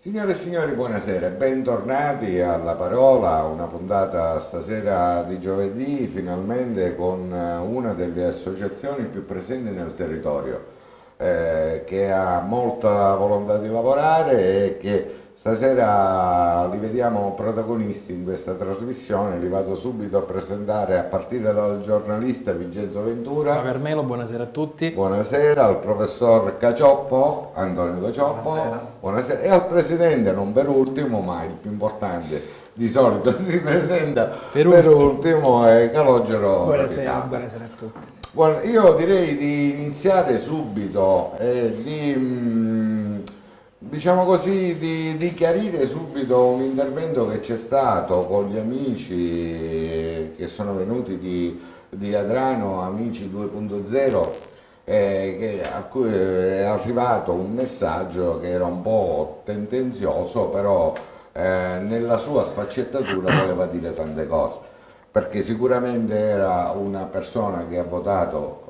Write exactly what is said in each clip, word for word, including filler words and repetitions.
Signore e signori, buonasera, bentornati alla Parola, una puntata stasera di giovedì, finalmente con eh, una delle associazioni più presenti nel territorio, eh, che ha molta volontà di lavorare e che stasera li vediamo protagonisti in questa trasmissione. Li vado subito a presentare a partire dal giornalista Vincenzo Ventura. Ciao Carmelo, buonasera a tutti. Buonasera al professor Cacioppo, Antonio Cacioppo. Buonasera. Buonasera. E al presidente, non per ultimo, ma il più importante, di solito si presenta per, per ultimo, è Calogero. Buonasera, buonasera a tutti. Buon, io direi di iniziare subito e di, mh, diciamo così, di, di chiarire subito un intervento che c'è stato con gli amici che sono venuti di, di Adrano, Amici due punto zero, eh, che, a cui è arrivato un messaggio che era un po' tendenzioso, però eh, nella sua sfaccettatura voleva dire tante cose. Perché sicuramente era una persona che ha votato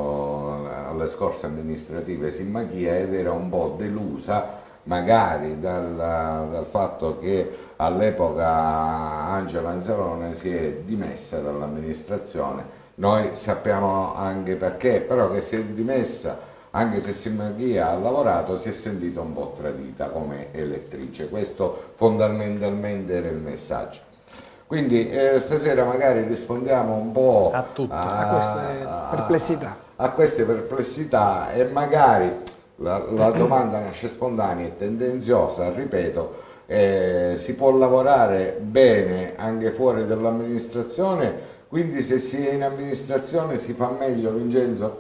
oh, alle scorse amministrative Simmachia ed era un po' delusa magari dal, dal fatto che all'epoca Angela Anzalone si è dimessa dall'amministrazione. Noi sappiamo anche perché, però che si è dimessa, anche se Simmachia ha lavorato, si è sentita un po' tradita come elettrice. Questo fondamentalmente era il messaggio. Quindi eh, stasera magari rispondiamo un po' a, tutto. a, a queste perplessità. A, a queste perplessità e magari la, la domanda nasce spontanea e tendenziosa, ripeto, eh, si può lavorare bene anche fuori dall'amministrazione, quindi se si è in amministrazione si fa meglio, Vincenzo?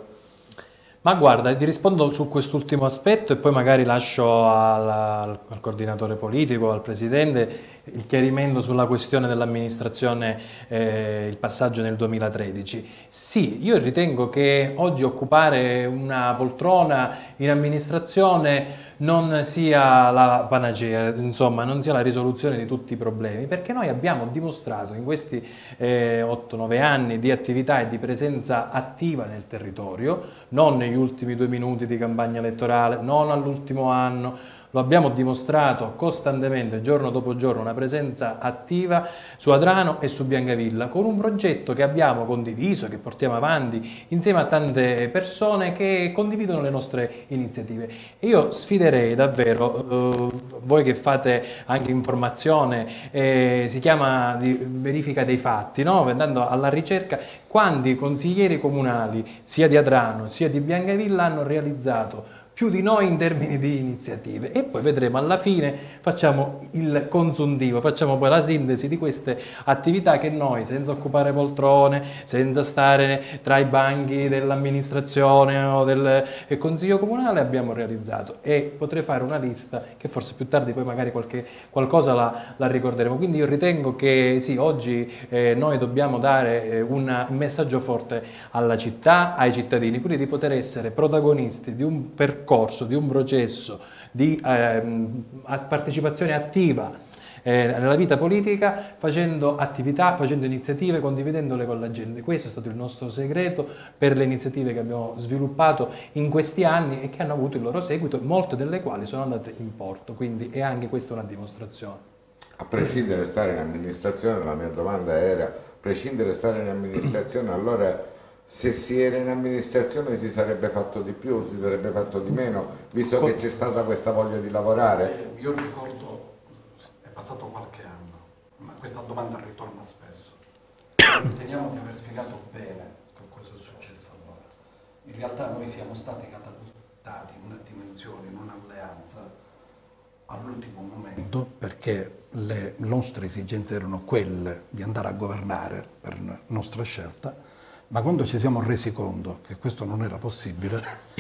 Ma guarda, ti rispondo su quest'ultimo aspetto e poi magari lascio al, al, al coordinatore politico, al presidente, il chiarimento sulla questione dell'amministrazione, eh, il passaggio nel duemilatredici. Sì, io ritengo che oggi occupare una poltrona in amministrazione non sia la panacea, insomma, non sia la risoluzione di tutti i problemi, perché noi abbiamo dimostrato in questi eh, otto nove anni di attività e di presenza attiva nel territorio, non negli ultimi due minuti di campagna elettorale, non all'ultimo anno, lo abbiamo dimostrato costantemente, giorno dopo giorno, una presenza attiva su Adrano e su Biancavilla, con un progetto che abbiamo condiviso, che portiamo avanti insieme a tante persone che condividono le nostre iniziative. E io sfiderei davvero, eh, voi che fate anche informazione, eh, si chiama di verifica dei fatti, no? Andando alla ricerca, quanti consiglieri comunali, sia di Adrano sia di Biancavilla, hanno realizzato più di noi in termini di iniziative, e poi vedremo alla fine, facciamo il consuntivo, facciamo poi la sintesi di queste attività che noi, senza occupare poltrone, senza stare tra i banchi dell'amministrazione o del consiglio comunale, abbiamo realizzato. E potrei fare una lista che forse più tardi poi magari qualche, qualcosa la, la ricorderemo. Quindi io ritengo che sì, oggi eh, noi dobbiamo dare eh, una, un messaggio forte alla città, ai cittadini, quindi di poter essere protagonisti di un percorso corso, di un processo di eh, partecipazione attiva eh, nella vita politica, facendo attività, facendo iniziative, condividendole con la gente. Questo è stato il nostro segreto per le iniziative che abbiamo sviluppato in questi anni e che hanno avuto il loro seguito, molte delle quali sono andate in porto, quindi è anche questa una dimostrazione. A prescindere da stare in amministrazione, la mia domanda era, a prescindere da stare in amministrazione, allora se si era in amministrazione si sarebbe fatto di più, si sarebbe fatto di meno, visto che c'è stata questa voglia di lavorare? Eh, io ricordo, è passato qualche anno, ma questa domanda ritorna spesso. Riteniamo di aver spiegato bene cosa è successo allora. In realtà noi siamo stati catapultati in una dimensione, in un'alleanza all'ultimo momento, perché le nostre esigenze erano quelle di andare a governare per nostra scelta. Ma quando ci siamo resi conto che questo non era possibile,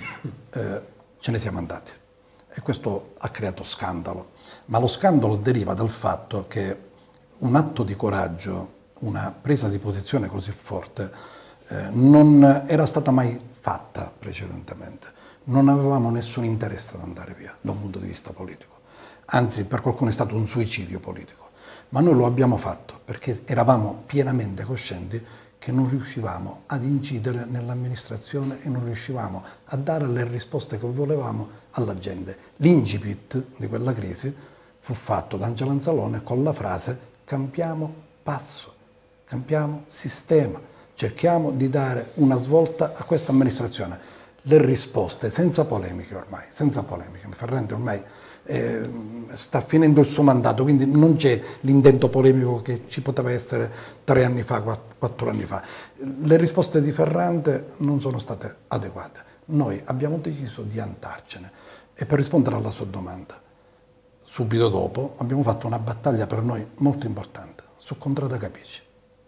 eh, ce ne siamo andati. E questo ha creato scandalo. Ma lo scandalo deriva dal fatto che un atto di coraggio, una presa di posizione così forte, eh, non era stata mai fatta precedentemente. Non avevamo nessun interesse ad andare via da un punto di vista politico. Anzi, per qualcuno è stato un suicidio politico. Ma noi lo abbiamo fatto perché eravamo pienamente coscienti che non riuscivamo ad incidere nell'amministrazione e non riuscivamo a dare le risposte che volevamo alla gente. L'incipit di quella crisi fu fatto da Angelo Anzalone con la frase cambiamo passo, cambiamo sistema, cerchiamo di dare una svolta a questa amministrazione. Le risposte, senza polemiche ormai, senza polemiche, Ferrante ormai eh, sta finendo il suo mandato, quindi non c'è l'intento polemico che ci poteva essere tre anni fa, quattro, quattro anni fa. Le risposte di Ferrante non sono state adeguate. Noi abbiamo deciso di andarcene e per rispondere alla sua domanda, subito dopo abbiamo fatto una battaglia per noi molto importante su Contrada Capici.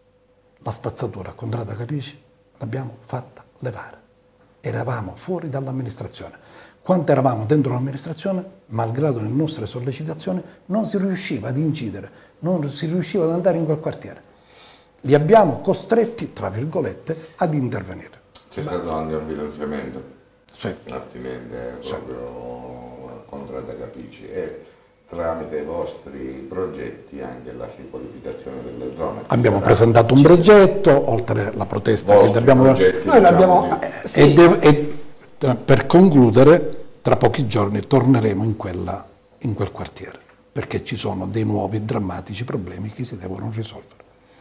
La spazzatura a Contrada Capici l'abbiamo fatta levare. Eravamo fuori dall'amministrazione. Quando eravamo dentro l'amministrazione, malgrado le nostre sollecitazioni, non si riusciva ad incidere, non si riusciva ad andare in quel quartiere. Li abbiamo costretti, tra virgolette, ad intervenire. C'è stato anche un finanziamento sì. attinente sì. proprio a Contrada Capici e tramite i vostri progetti anche la riqualificazione delle zone. Abbiamo presentato un progetto, oltre alla protesta vostri che abbiamo... progetti, Noi l'abbiamo... diciamo, Eh, sì. e, de- e per concludere, tra pochi giorni torneremo in, quella, in quel quartiere, perché ci sono dei nuovi drammatici problemi che si devono risolvere.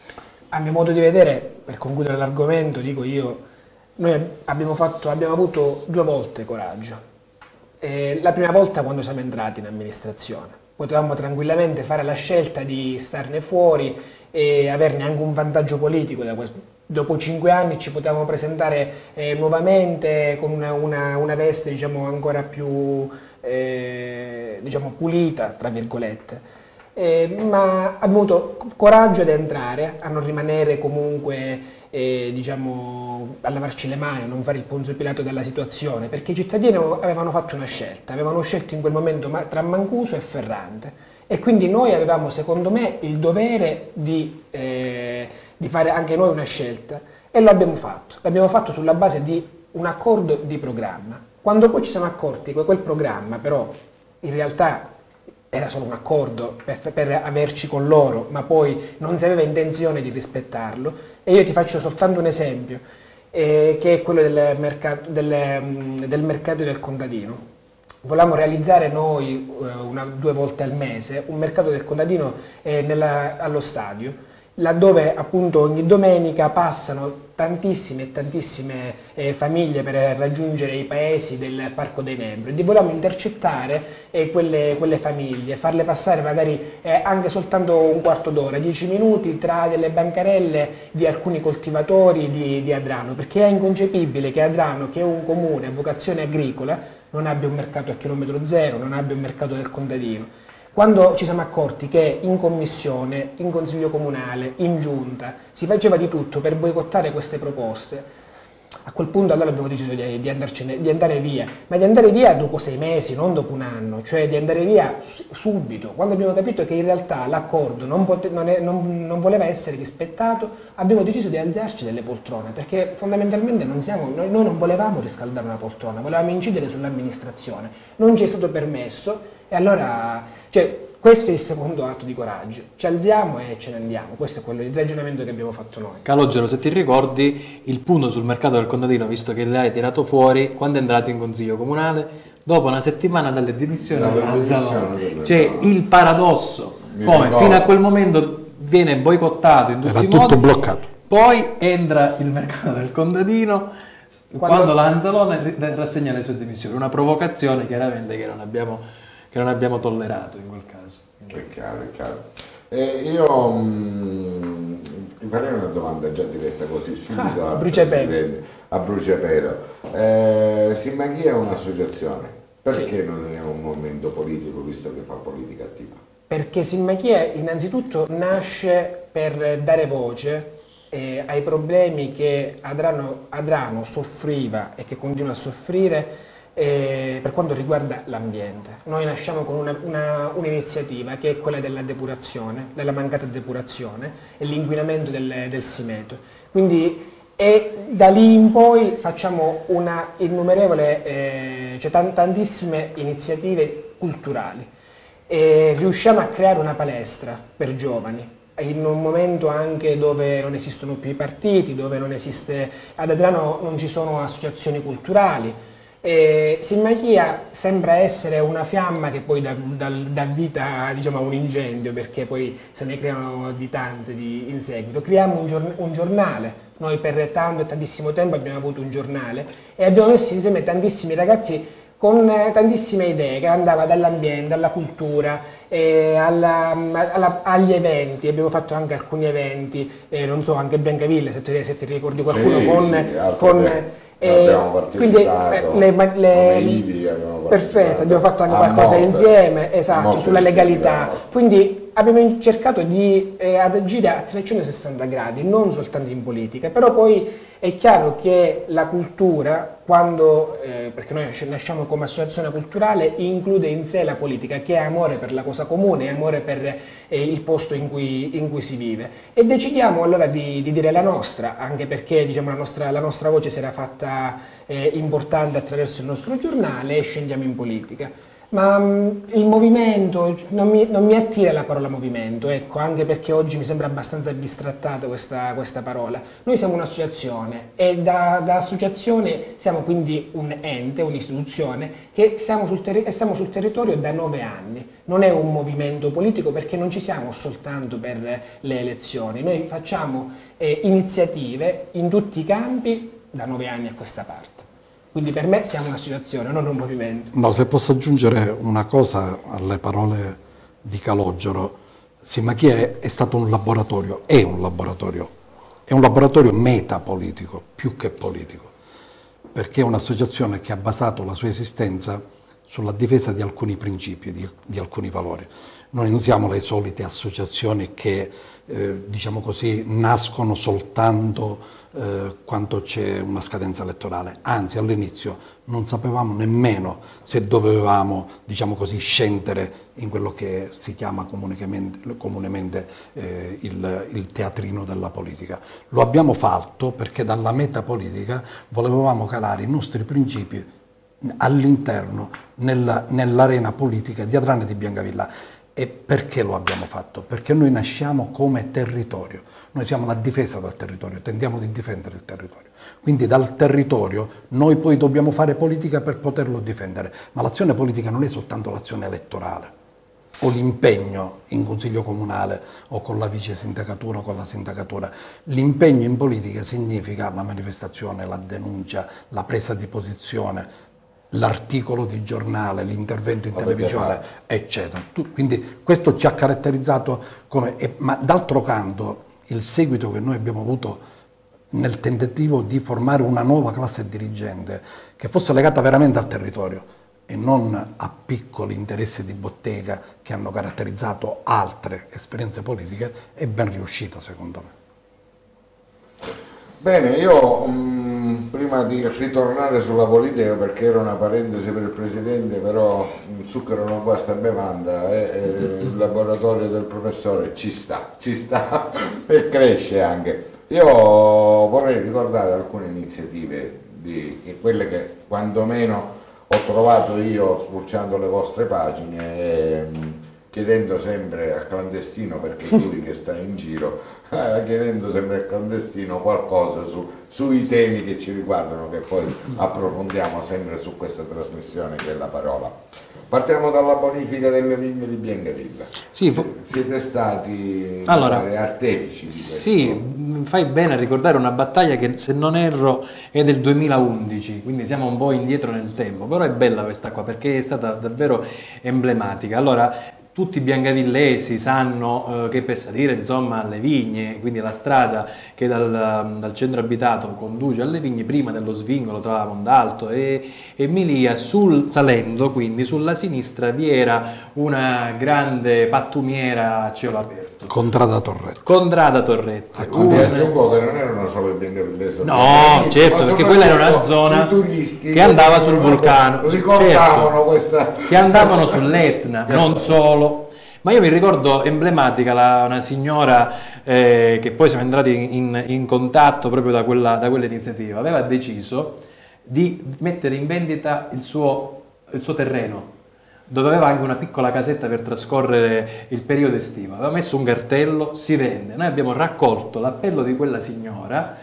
A mio modo di vedere, per concludere l'argomento, dico io, noi abbiamo, fatto, abbiamo avuto due volte coraggio. Eh, la prima volta quando siamo entrati in amministrazione. Potevamo tranquillamente fare la scelta di starne fuori e averne anche un vantaggio politico da questo. Dopo cinque anni ci potevamo presentare eh, nuovamente con una, una, una veste diciamo, ancora più eh, diciamo, pulita, tra virgolette. Eh, ma abbiamo avuto coraggio ad entrare, a non rimanere comunque eh, diciamo, a lavarci le mani, a non fare il Ponzio Pilato della situazione, perché i cittadini avevano fatto una scelta, avevano scelto in quel momento tra Mancuso e Ferrante e quindi noi avevamo secondo me il dovere di, eh, di fare anche noi una scelta e lo abbiamo fatto, l'abbiamo fatto sulla base di un accordo di programma. Quando poi ci siamo accorti che quel programma però in realtà era solo un accordo per, per averci con loro, ma poi non si aveva intenzione di rispettarlo. E io ti faccio soltanto un esempio, eh, che è quello del mercato del, del mercato del contadino. Volevamo realizzare noi eh, una, due volte al mese un mercato del contadino eh, nella, allo stadio, laddove appunto ogni domenica passano tantissime e tantissime eh, famiglie per raggiungere i paesi del Parco dei Nebrodi. Volevamo intercettare eh, quelle, quelle famiglie, farle passare magari eh, anche soltanto un quarto d'ora, dieci minuti tra delle bancarelle di alcuni coltivatori di, di Adrano, perché è inconcepibile che Adrano, che è un comune a vocazione agricola, non abbia un mercato a chilometro zero, non abbia un mercato del contadino. Quando ci siamo accorti che in commissione, in consiglio comunale, in giunta, si faceva di tutto per boicottare queste proposte, a quel punto allora abbiamo deciso di, di, andarcene, di andare via, ma di andare via dopo sei mesi, non dopo un anno, cioè di andare via subito. Quando abbiamo capito che in realtà l'accordo non, non, non, non voleva essere rispettato, abbiamo deciso di alzarci delle poltrone, perché fondamentalmente non siamo, noi, noi non volevamo riscaldare una poltrona, volevamo incidere sull'amministrazione, non ci è stato permesso e allora... Cioè, questo è il secondo atto di coraggio, ci alziamo e ce ne andiamo, questo è quello il ragionamento che abbiamo fatto noi. Calogero, se ti ricordi, il punto sul mercato del contadino, visto che l'hai tirato fuori, quando è entrato in consiglio comunale, dopo una settimana dalle dimissioni, dimissioni c'è il paradosso, Mi come ricordo. fino a quel momento viene boicottato in tutti Era i tutto modi, bloccato. poi entra il mercato del contadino, quando, Quando l'Anzalone rassegna le sue dimissioni, una provocazione chiaramente che non abbiamo... che non abbiamo tollerato in quel caso. È chiaro, è chiaro. Eh, io mh, ti farei una domanda già diretta così subito Ah, al bruciapelo. Presidente, a bruciapelo. Eh, Simmachia è un'associazione, perché non è un movimento politico visto che fa politica attiva? Perché Simmachia innanzitutto nasce per dare voce eh, ai problemi che Adrano, Adrano soffriva e che continua a soffrire eh, per quanto riguarda l'ambiente. Noi nasciamo con un'iniziativa che è quella della depurazione, della mancata depurazione e l'inquinamento del, del Simeto. Quindi e da lì in poi facciamo una innumerevole, eh, cioè tantissime iniziative culturali. E riusciamo a creare una palestra per giovani in un momento anche dove non esistono più i partiti, dove non esiste, ad Adrano non ci sono associazioni culturali E Simmachia sembra essere una fiamma che poi dà, dà, dà vita, diciamo, a un incendio, perché poi se ne creano di tante di, in seguito. Creiamo un, giorn un giornale, noi per tanto e tantissimo tempo abbiamo avuto un giornale e abbiamo messo insieme tantissimi ragazzi con eh, tantissime idee, che andava dall'ambiente alla cultura, eh, alla, alla, agli eventi. Abbiamo fatto anche alcuni eventi, eh, non so, anche Biancavilla, se ti, se ti ricordi qualcuno, sì, con... sì, con eh, abbiamo quindi partecipato, le, le, le, Ivi abbiamo perfetto, abbiamo fatto anche qualcosa insieme, esatto, sulla legalità. Quindi abbiamo cercato di eh, agire a trecentosessanta gradi, non soltanto in politica, però poi è chiaro che la cultura, quando, eh, perché noi nasciamo come associazione culturale, include in sé la politica, che è amore per la cosa comune, è amore per eh, il posto in cui, in cui si vive. E decidiamo allora di, di dire la nostra, anche perché, diciamo, la nostra, la nostra voce si era fatta eh, importante attraverso il nostro giornale, e scendiamo in politica. Ma mh, il movimento, non mi, non mi attira la parola movimento, ecco, anche perché oggi mi sembra abbastanza bistrattata questa, questa parola. Noi siamo un'associazione e da, da associazione siamo quindi un ente, un'istituzione che siamo sul, e siamo sul territorio da nove anni. Non è un movimento politico, perché non ci siamo soltanto per le elezioni, noi facciamo eh, iniziative in tutti i campi da nove anni a questa parte. Quindi per me siamo un'associazione, non un movimento. No, se posso aggiungere una cosa alle parole di Calogero, Simmachia è, è stato un laboratorio, è un laboratorio, è un laboratorio metapolitico, più che politico, perché è un'associazione che ha basato la sua esistenza sulla difesa di alcuni principi, di, di alcuni valori. Noi non siamo le solite associazioni che, eh, diciamo così, nascono soltanto eh, quando c'è una scadenza elettorale. Anzi, all'inizio non sapevamo nemmeno se dovevamo, diciamo così, scendere in quello che si chiama comunemente, comunemente eh, il, il teatrino della politica. Lo abbiamo fatto perché dalla metapolitica volevamo calare i nostri principi all'interno, nell'arena politica di Adrano e di Biancavilla. E perché lo abbiamo fatto? Perché noi nasciamo come territorio, noi siamo la difesa del territorio, tendiamo di difendere il territorio. Quindi dal territorio noi poi dobbiamo fare politica per poterlo difendere, ma l'azione politica non è soltanto l'azione elettorale o l'impegno in consiglio comunale o con la vice sindacatura o con la sindacatura. L'impegno in politica significa la manifestazione, la denuncia, la presa di posizione, l'articolo di giornale, l'intervento in televisione, eccetera. Quindi questo ci ha caratterizzato come... Ma d'altro canto il seguito che noi abbiamo avuto nel tentativo di formare una nuova classe dirigente che fosse legata veramente al territorio e non a piccoli interessi di bottega che hanno caratterizzato altre esperienze politiche, è ben riuscita secondo me. Bene, io mh, prima di ritornare sulla politica, perché era una parentesi per il Presidente, però un zucchero non basta bevanda, eh, eh, il laboratorio del professore ci sta, ci sta e cresce anche. Io vorrei ricordare alcune iniziative, di, di quelle che quantomeno ho trovato io spulciando le vostre pagine, e, chiedendo sempre al clandestino, perché lui che sta in giro, eh, chiedendo sempre al clandestino qualcosa su, sui temi che ci riguardano, che poi approfondiamo sempre su questa trasmissione che è La Parola. Partiamo dalla bonifica delle vigne di Biancavilla. Sì, siete stati allora, artefici di questo. Sì, fai bene a ricordare una battaglia che, se non erro, è del duemilaundici, quindi siamo un po' indietro nel tempo, però è bella questa qua perché è stata davvero emblematica. Allora, tutti i biancavillesi sanno eh, che per salire, insomma, alle vigne, quindi la strada che dal, dal centro abitato conduce alle vigne, prima dello svincolo tra Mondalto e Emilia, sul, salendo quindi sulla sinistra vi era una grande pattumiera a cielo aperto. Contrada Torretti. Contrada Torretti. Ah, un... aggiungo che non erano solo i biancavillesi. No, certo, perché quella era una zona che andava sul vulcano. Ricordavano questa... Che andavano sull'Etna, non solo. Ma io mi ricordo emblematica la, una signora eh, che poi siamo entrati in, in contatto proprio da quella, da quell'iniziativa, aveva deciso di mettere in vendita il suo, il suo terreno, dove aveva anche una piccola casetta per trascorrere il periodo estivo. Aveva messo un cartello, si vende. Noi abbiamo raccolto l'appello di quella signora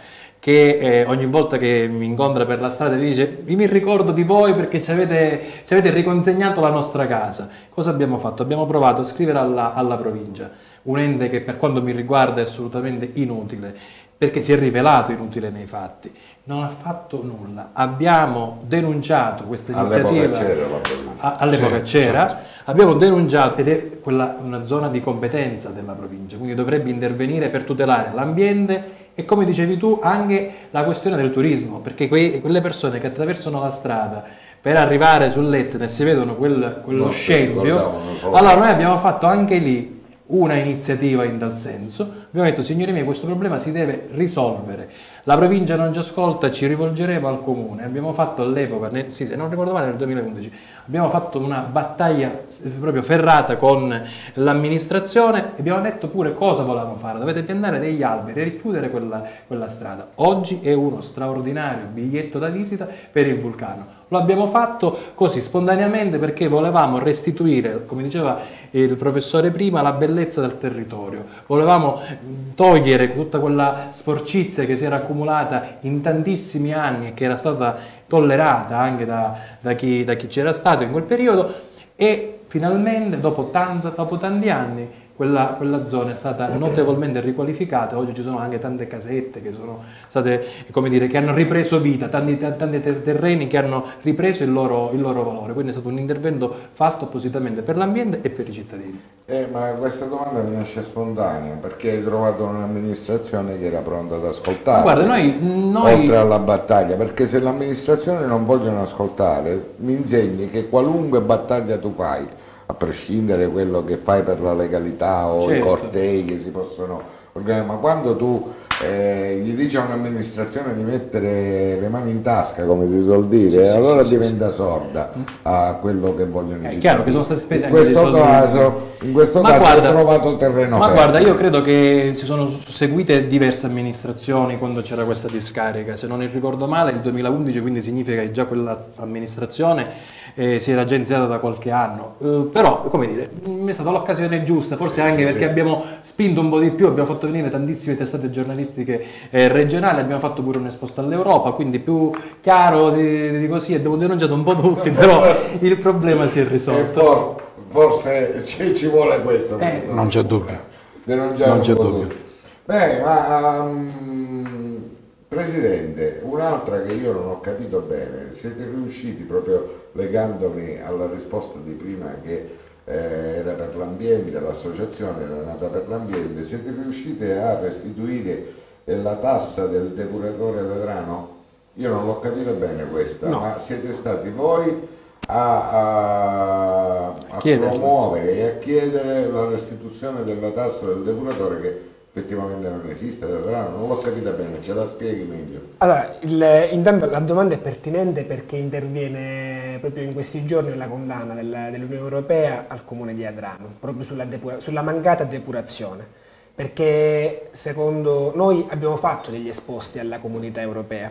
che eh, ogni volta che mi incontra per la strada mi dice io mi ricordo di voi perché ci avete, ci avete riconsegnato la nostra casa. Cosa abbiamo fatto? Abbiamo provato a scrivere alla, alla provincia, un ente che per quanto mi riguarda è assolutamente inutile, perché si è rivelato inutile nei fatti. Non ha fatto nulla. Abbiamo denunciato questa iniziativa. All'epoca c'era, abbiamo denunciato, ed è quella una zona di competenza della provincia, quindi dovrebbe intervenire per tutelare l'ambiente e, come dicevi tu, anche la questione del turismo, perché quei, quelle persone che attraversano la strada per arrivare sull'Etna e si vedono quel, quello scempio, allora noi abbiamo fatto anche lì una iniziativa in tal senso. Abbiamo detto, signori miei, questo problema si deve risolvere, la provincia non ci ascolta, ci rivolgeremo al comune. Abbiamo fatto all'epoca, sì, se non ricordo male nel duemilaundici, abbiamo fatto una battaglia proprio ferrata con l'amministrazione e abbiamo detto pure cosa volevamo fare: dovete piantare degli alberi e richiudere quella, quella strada. Oggi è uno straordinario biglietto da visita per il vulcano. Lo abbiamo fatto così spontaneamente perché volevamo restituire, come diceva il professore prima, la bellezza del territorio. Volevamo togliere tutta quella sporcizia che si era accumulata in tantissimi anni e che era stata tollerata anche da, da chi, da chi c'era stato in quel periodo, e finalmente dopo, tanto, dopo tanti anni Quella, quella zona è stata notevolmente riqualificata. Oggi ci sono anche tante casette che sono state, come dire, che hanno ripreso vita, tanti, tanti terreni che hanno ripreso il loro, il loro valore. Quindi è stato un intervento fatto appositamente per l'ambiente e per i cittadini. Eh, ma questa domanda mi nasce spontanea, perché hai trovato un'amministrazione che era pronta ad ascoltare. Guarda, noi, noi... oltre alla battaglia, perché se l'amministrazione non vogliono ascoltare, mi insegni che qualunque battaglia tu fai, a prescindere da quello che fai per la legalità o certo. i cortei che si possono organizzare, ma quando tu eh, gli dici a un'amministrazione di mettere le mani in tasca, come si suol dire, sì, allora sì, diventa sì, sorda sì. a quello che vogliono i cittadini. È chiaro che sono stati spesi in anche questo dei caso, in questo ma caso guarda, ho trovato terreno ma fermo. Guarda, io credo che si sono seguite diverse amministrazioni quando c'era questa discarica, se non ricordo male il duemilaundici, quindi significa che già quella amministrazione Eh, si era già iniziata da qualche anno, eh, però come dire, è stata l'occasione giusta, forse anche sì, perché sì. abbiamo spinto un po' di più, abbiamo fatto venire tantissime testate giornalistiche eh, regionali, abbiamo fatto pure un esposto all'Europa, quindi più chiaro di, di così, abbiamo denunciato un po' tutti, però il problema si è risolto. Forse ci, ci vuole questo. Eh, non c'è dubbio. Non c'è dubbio. Beh, ma... Um, Presidente, un'altra che io non ho capito bene, siete riusciti, proprio legandomi alla risposta di prima che eh, era per l'ambiente, l'associazione era nata per l'ambiente, siete riusciti a restituire la tassa del depuratore Adrano? Io non l'ho capita bene questa, no. ma siete stati voi a, a, a promuovere e a chiedere la restituzione della tassa del depuratore che effettivamente non esiste, non l'ho capita bene, ce la spieghi meglio. Allora, il, intanto la domanda è pertinente perché interviene proprio in questi giorni la condanna dell'Unione Europea al comune di Adrano, proprio sulla, sulla mancata depurazione, perché secondo noi abbiamo fatto degli esposti alla comunità europea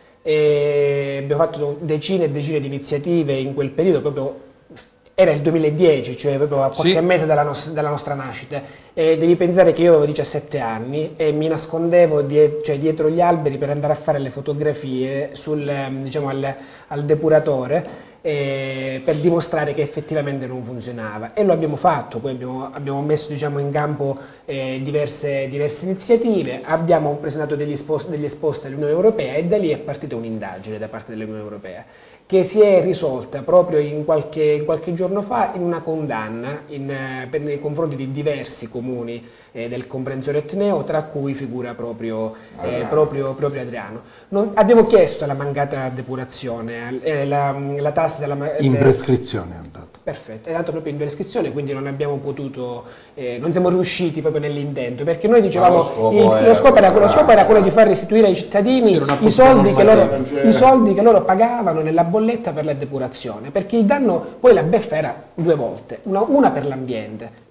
e abbiamo fatto decine e decine di iniziative in quel periodo, proprio era il duemiladieci, cioè proprio a qualche sì. mese dalla, nos dalla nostra nascita, e devi pensare che io avevo diciassette anni e mi nascondevo die cioè dietro gli alberi per andare a fare le fotografie sul, diciamo, al, al depuratore eh, per dimostrare che effettivamente non funzionava, e lo abbiamo fatto. Poi abbiamo, abbiamo messo, diciamo, in campo eh, diverse, diverse iniziative, abbiamo presentato degli, degli esposti all'Unione Europea e da lì è partita un'indagine da parte dell'Unione Europea che si è risolta proprio in qualche, in qualche giorno fa in una condanna in, per, nei confronti di diversi comuni eh, del comprensorio etneo, tra cui figura proprio, eh, proprio, proprio Adriano. Non, abbiamo chiesto la mancata depurazione, eh, la, la tassa della... In prescrizione è andato. Perfetto, è andato proprio in prescrizione, quindi non abbiamo potuto, eh, non siamo riusciti proprio nell'intento, perché noi dicevamo, lo scopo, il, lo scopo, era, lo scopo era quello di far restituire ai cittadini i soldi, che loro, i soldi che loro pagavano nella bolletta per la depurazione, perché il danno, poi la beffa era due volte, una, una per l'ambiente,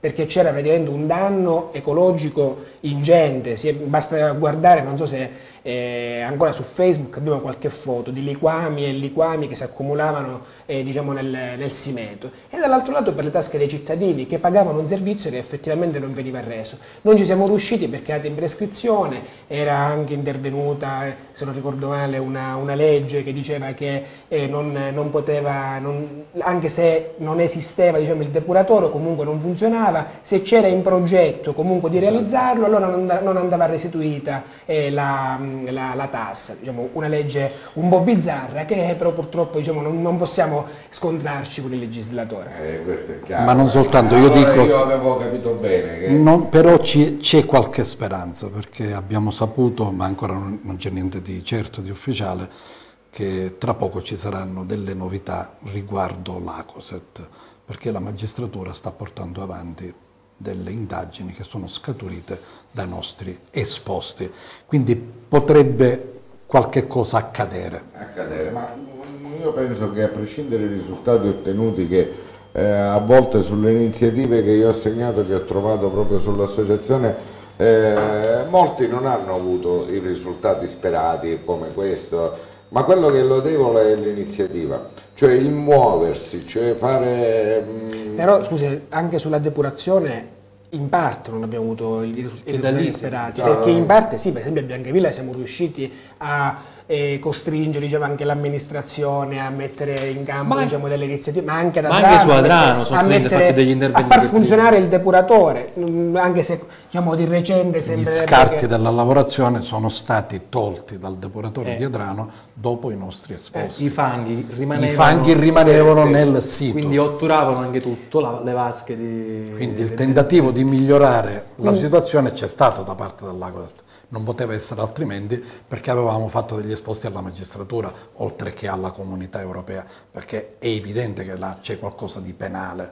perché c'era praticamente un danno ecologico ingente. Si è, basta guardare, non so se eh, ancora su Facebook abbiamo qualche foto di liquami e liquami che si accumulavano eh, diciamo nel, nel Simeto, e dall'altro lato per le tasche dei cittadini che pagavano un servizio che effettivamente non veniva reso. Non ci siamo riusciti perché era in prescrizione, era anche intervenuta, eh, se non ricordo male, una, una legge che diceva che eh, non, non poteva, non, anche se non esisteva diciamo, il depuratore, comunque non funzionava, se c'era in progetto comunque di realizzarlo, allora non, non andava restituita eh, la, la, la tassa. Diciamo, una legge un po' bizzarra che però purtroppo diciamo, non, non possiamo scontrarci con il legislatore. Eh, questo è chiaro. Ma non soltanto, io allora, dico... Io avevo capito bene che... Non, però c'è qualche speranza, perché abbiamo saputo, ma ancora non, non c'è niente di certo, di ufficiale, che tra poco ci saranno delle novità riguardo l'Acoset, perché la magistratura sta portando avanti delle indagini che sono scaturite dai nostri esposti, quindi potrebbe qualche cosa accadere. accadere. Ma io penso che a prescindere dai risultati ottenuti, che eh, a volte sulle iniziative che io ho segnato, che ho trovato proprio sull'associazione, eh, molti non hanno avuto i risultati sperati come questo, ma quello che è lodevole è l'iniziativa, cioè il muoversi, cioè fare... Mh... Però scusi, anche sulla depurazione in parte non abbiamo avuto i risultati sperati, no, perché no. in parte sì, per esempio a Biancavilla siamo riusciti a eh, costringere diciamo, anche l'amministrazione a mettere in campo ma, diciamo, delle iniziative, ma anche ad ma Adrano, anche su Adrano sono a, stati mettere, fatti degli interventi a far funzionare il depuratore, anche se diciamo, di recente Gli sembra scarti che... della lavorazione sono stati tolti dal depuratore eh. di Adrano dopo i nostri esposti. I fanghi rimanevano, I fanghi rimanevano sì, sì. nel sito. Quindi otturavano anche tutto, la, le vasche di... Quindi il tentativo di migliorare la situazione c'è stato da parte dell'Acoset. Non poteva essere altrimenti, perché avevamo fatto degli esposti alla magistratura, oltre che alla comunità europea, perché è evidente che là c'è qualcosa di penale.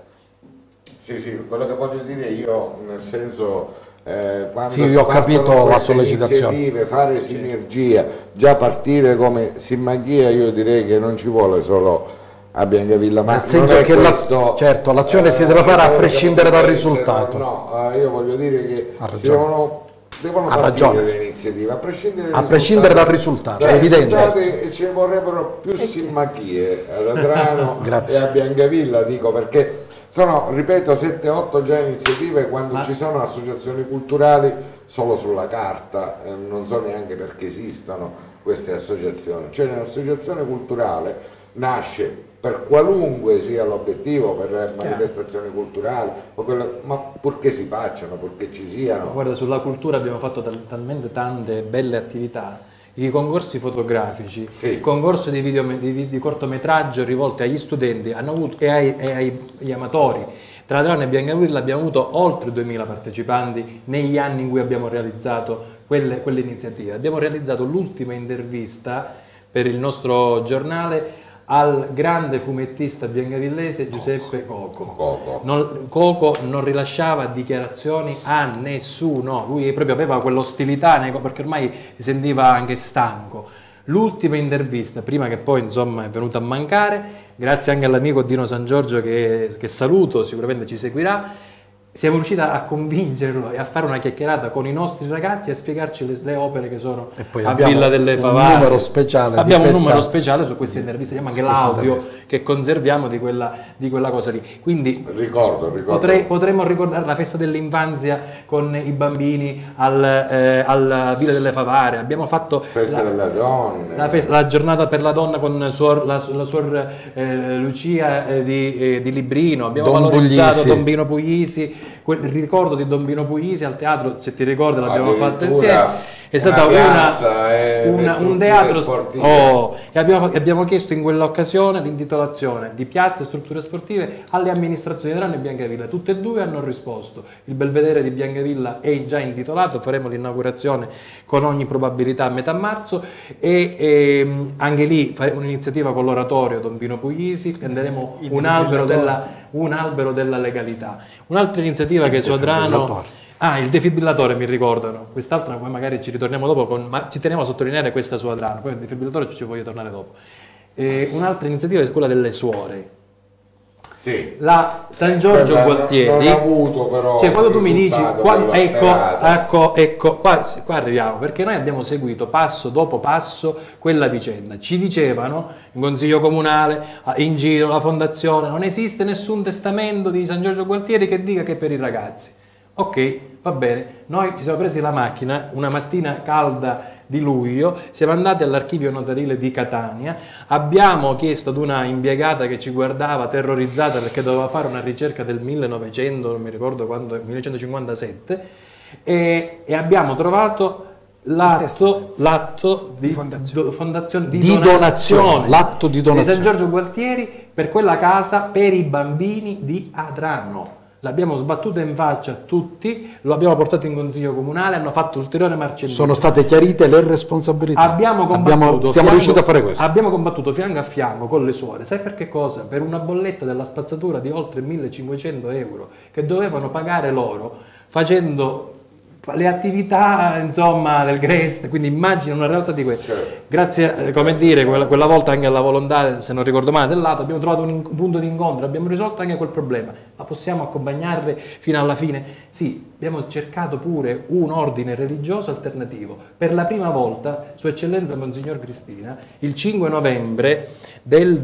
Sì, sì, quello che voglio dire io, nel senso, eh, quando sì, si io ho capito la sollecitazione. fare sinergia, già partire come Simaghia, io direi che non ci vuole solo a Biancavilla, ma nel senso che questo, la, certo, l'azione eh, si deve fare a prescindere dal risultato. No, eh, io voglio dire che si devono, devono ha partire ragione. le iniziative, a prescindere, a prescindere dal risultato, è evidente. E ci vorrebbero più Simaghie ad Adrano e a Grazie. Biancavilla, dico, perché sono, ripeto, sette otto già iniziative, quando Ma... ci sono associazioni culturali solo sulla carta, eh, non so neanche perché esistano queste associazioni. Cioè un'associazione culturale nasce per qualunque sia l'obiettivo, per manifestazioni culturali, o quello, ma purché si facciano, purché ci siano. Guarda, sulla cultura abbiamo fatto tal talmente tante belle attività, i concorsi fotografici, sì. il concorso di, video, di, di cortometraggio rivolti agli studenti hanno avuto, e, ai, e ai, agli amatori. Tra Adrano e Biancavilla abbiamo avuto oltre duemila partecipanti negli anni in cui abbiamo realizzato quelle, quelle iniziative. Abbiamo realizzato l'ultima intervista per il nostro giornale al grande fumettista biancavillese Giuseppe Coco. Coco. Non, Coco non rilasciava dichiarazioni a nessuno, lui proprio aveva quell'ostilità perché ormai si sentiva anche stanco. L'ultima intervista, prima che poi insomma è venuta a mancare, grazie anche all'amico Dino San Giorgio che, che saluto, sicuramente ci seguirà, siamo riusciti a convincerlo e a fare una chiacchierata con i nostri ragazzi e a spiegarci le, le opere che sono e poi a Villa delle Favare. Un numero speciale abbiamo di un questa, numero speciale su queste interviste, abbiamo anche l'audio che conserviamo di quella, di quella cosa lì. Quindi ricordo, ricordo. Potrei, potremmo ricordare la festa dell'infanzia con i bambini al, eh, alla Villa delle Favare. Abbiamo fatto festa la, delle donne, la, festa, la giornata per la donna con suor, la, la suor eh, Lucia eh, di, eh, di Librino. Abbiamo Don valorizzato Puglisi. Don Bino Puglisi. Quel ricordo di Don Bino Puglisi al teatro, se ti ricordi, l'abbiamo fatto insieme. È stata una, una, un teatro oh, e abbiamo, abbiamo chiesto in quell'occasione l'intitolazione di piazze e strutture sportive alle amministrazioni di Adrano e Biancavilla. Tutte e due hanno risposto. Il Belvedere di Biancavilla è già intitolato, faremo l'inaugurazione con ogni probabilità a metà marzo e, e anche lì faremo un'iniziativa con l'oratorio Don Bino Puglisi, prenderemo un albero, della, un albero della legalità. Un'altra iniziativa che su Adrano... Ah, il defibrillatore mi ricordano, quest'altra poi magari ci ritorniamo dopo, con, ma ci teniamo a sottolineare questa su Adrano, poi il defibrillatore ci voglio tornare dopo. Un'altra iniziativa è quella delle suore. Sì. La San Giorgio Quella Gualtieri, non ha avuto però cioè quando tu mi dici risultato qua- quello ecco, sperato. ecco, ecco qua, qua arriviamo, perché noi abbiamo seguito passo dopo passo quella vicenda. Ci dicevano in consiglio comunale, in giro, la fondazione, non esiste nessun testamento di San Giorgio Gualtieri che dica che è per i ragazzi. Ok, va bene, noi ci siamo presi la macchina una mattina calda di luglio, siamo andati all'archivio notarile di Catania, abbiamo chiesto ad una impiegata che ci guardava terrorizzata perché doveva fare una ricerca del millenovecento, non mi ricordo quando, millenovecentocinquantasette, e, e abbiamo trovato l'atto, l'atto di, Di fondazione. do- fondazione, di, Di donazione, donazione, l'atto di di San donazione. Giorgio Gualtieri per quella casa per i bambini di Adrano. L'abbiamo sbattuta in faccia a tutti, lo abbiamo portato in consiglio comunale, hanno fatto ulteriore marcia indietro. Sono state chiarite le responsabilità. Abbiamo combattuto, Abbiamo- siamo fianco- riusciti a fare questo. Abbiamo combattuto fianco a fianco con le suore, sai per che cosa? Per una bolletta della spazzatura di oltre millecinquecento euro che dovevano pagare loro facendo le attività insomma del Grest, quindi immagina una realtà di questo. Certo. Grazie, eh, come dire, quella, quella volta anche alla volontà, se non ricordo male, del lato, abbiamo trovato un, in- un punto di incontro, abbiamo risolto anche quel problema, ma possiamo accompagnarle fino alla fine? Sì, abbiamo cercato pure un ordine religioso alternativo. Per la prima volta, Sua Eccellenza Monsignor Cristina, il cinque novembre del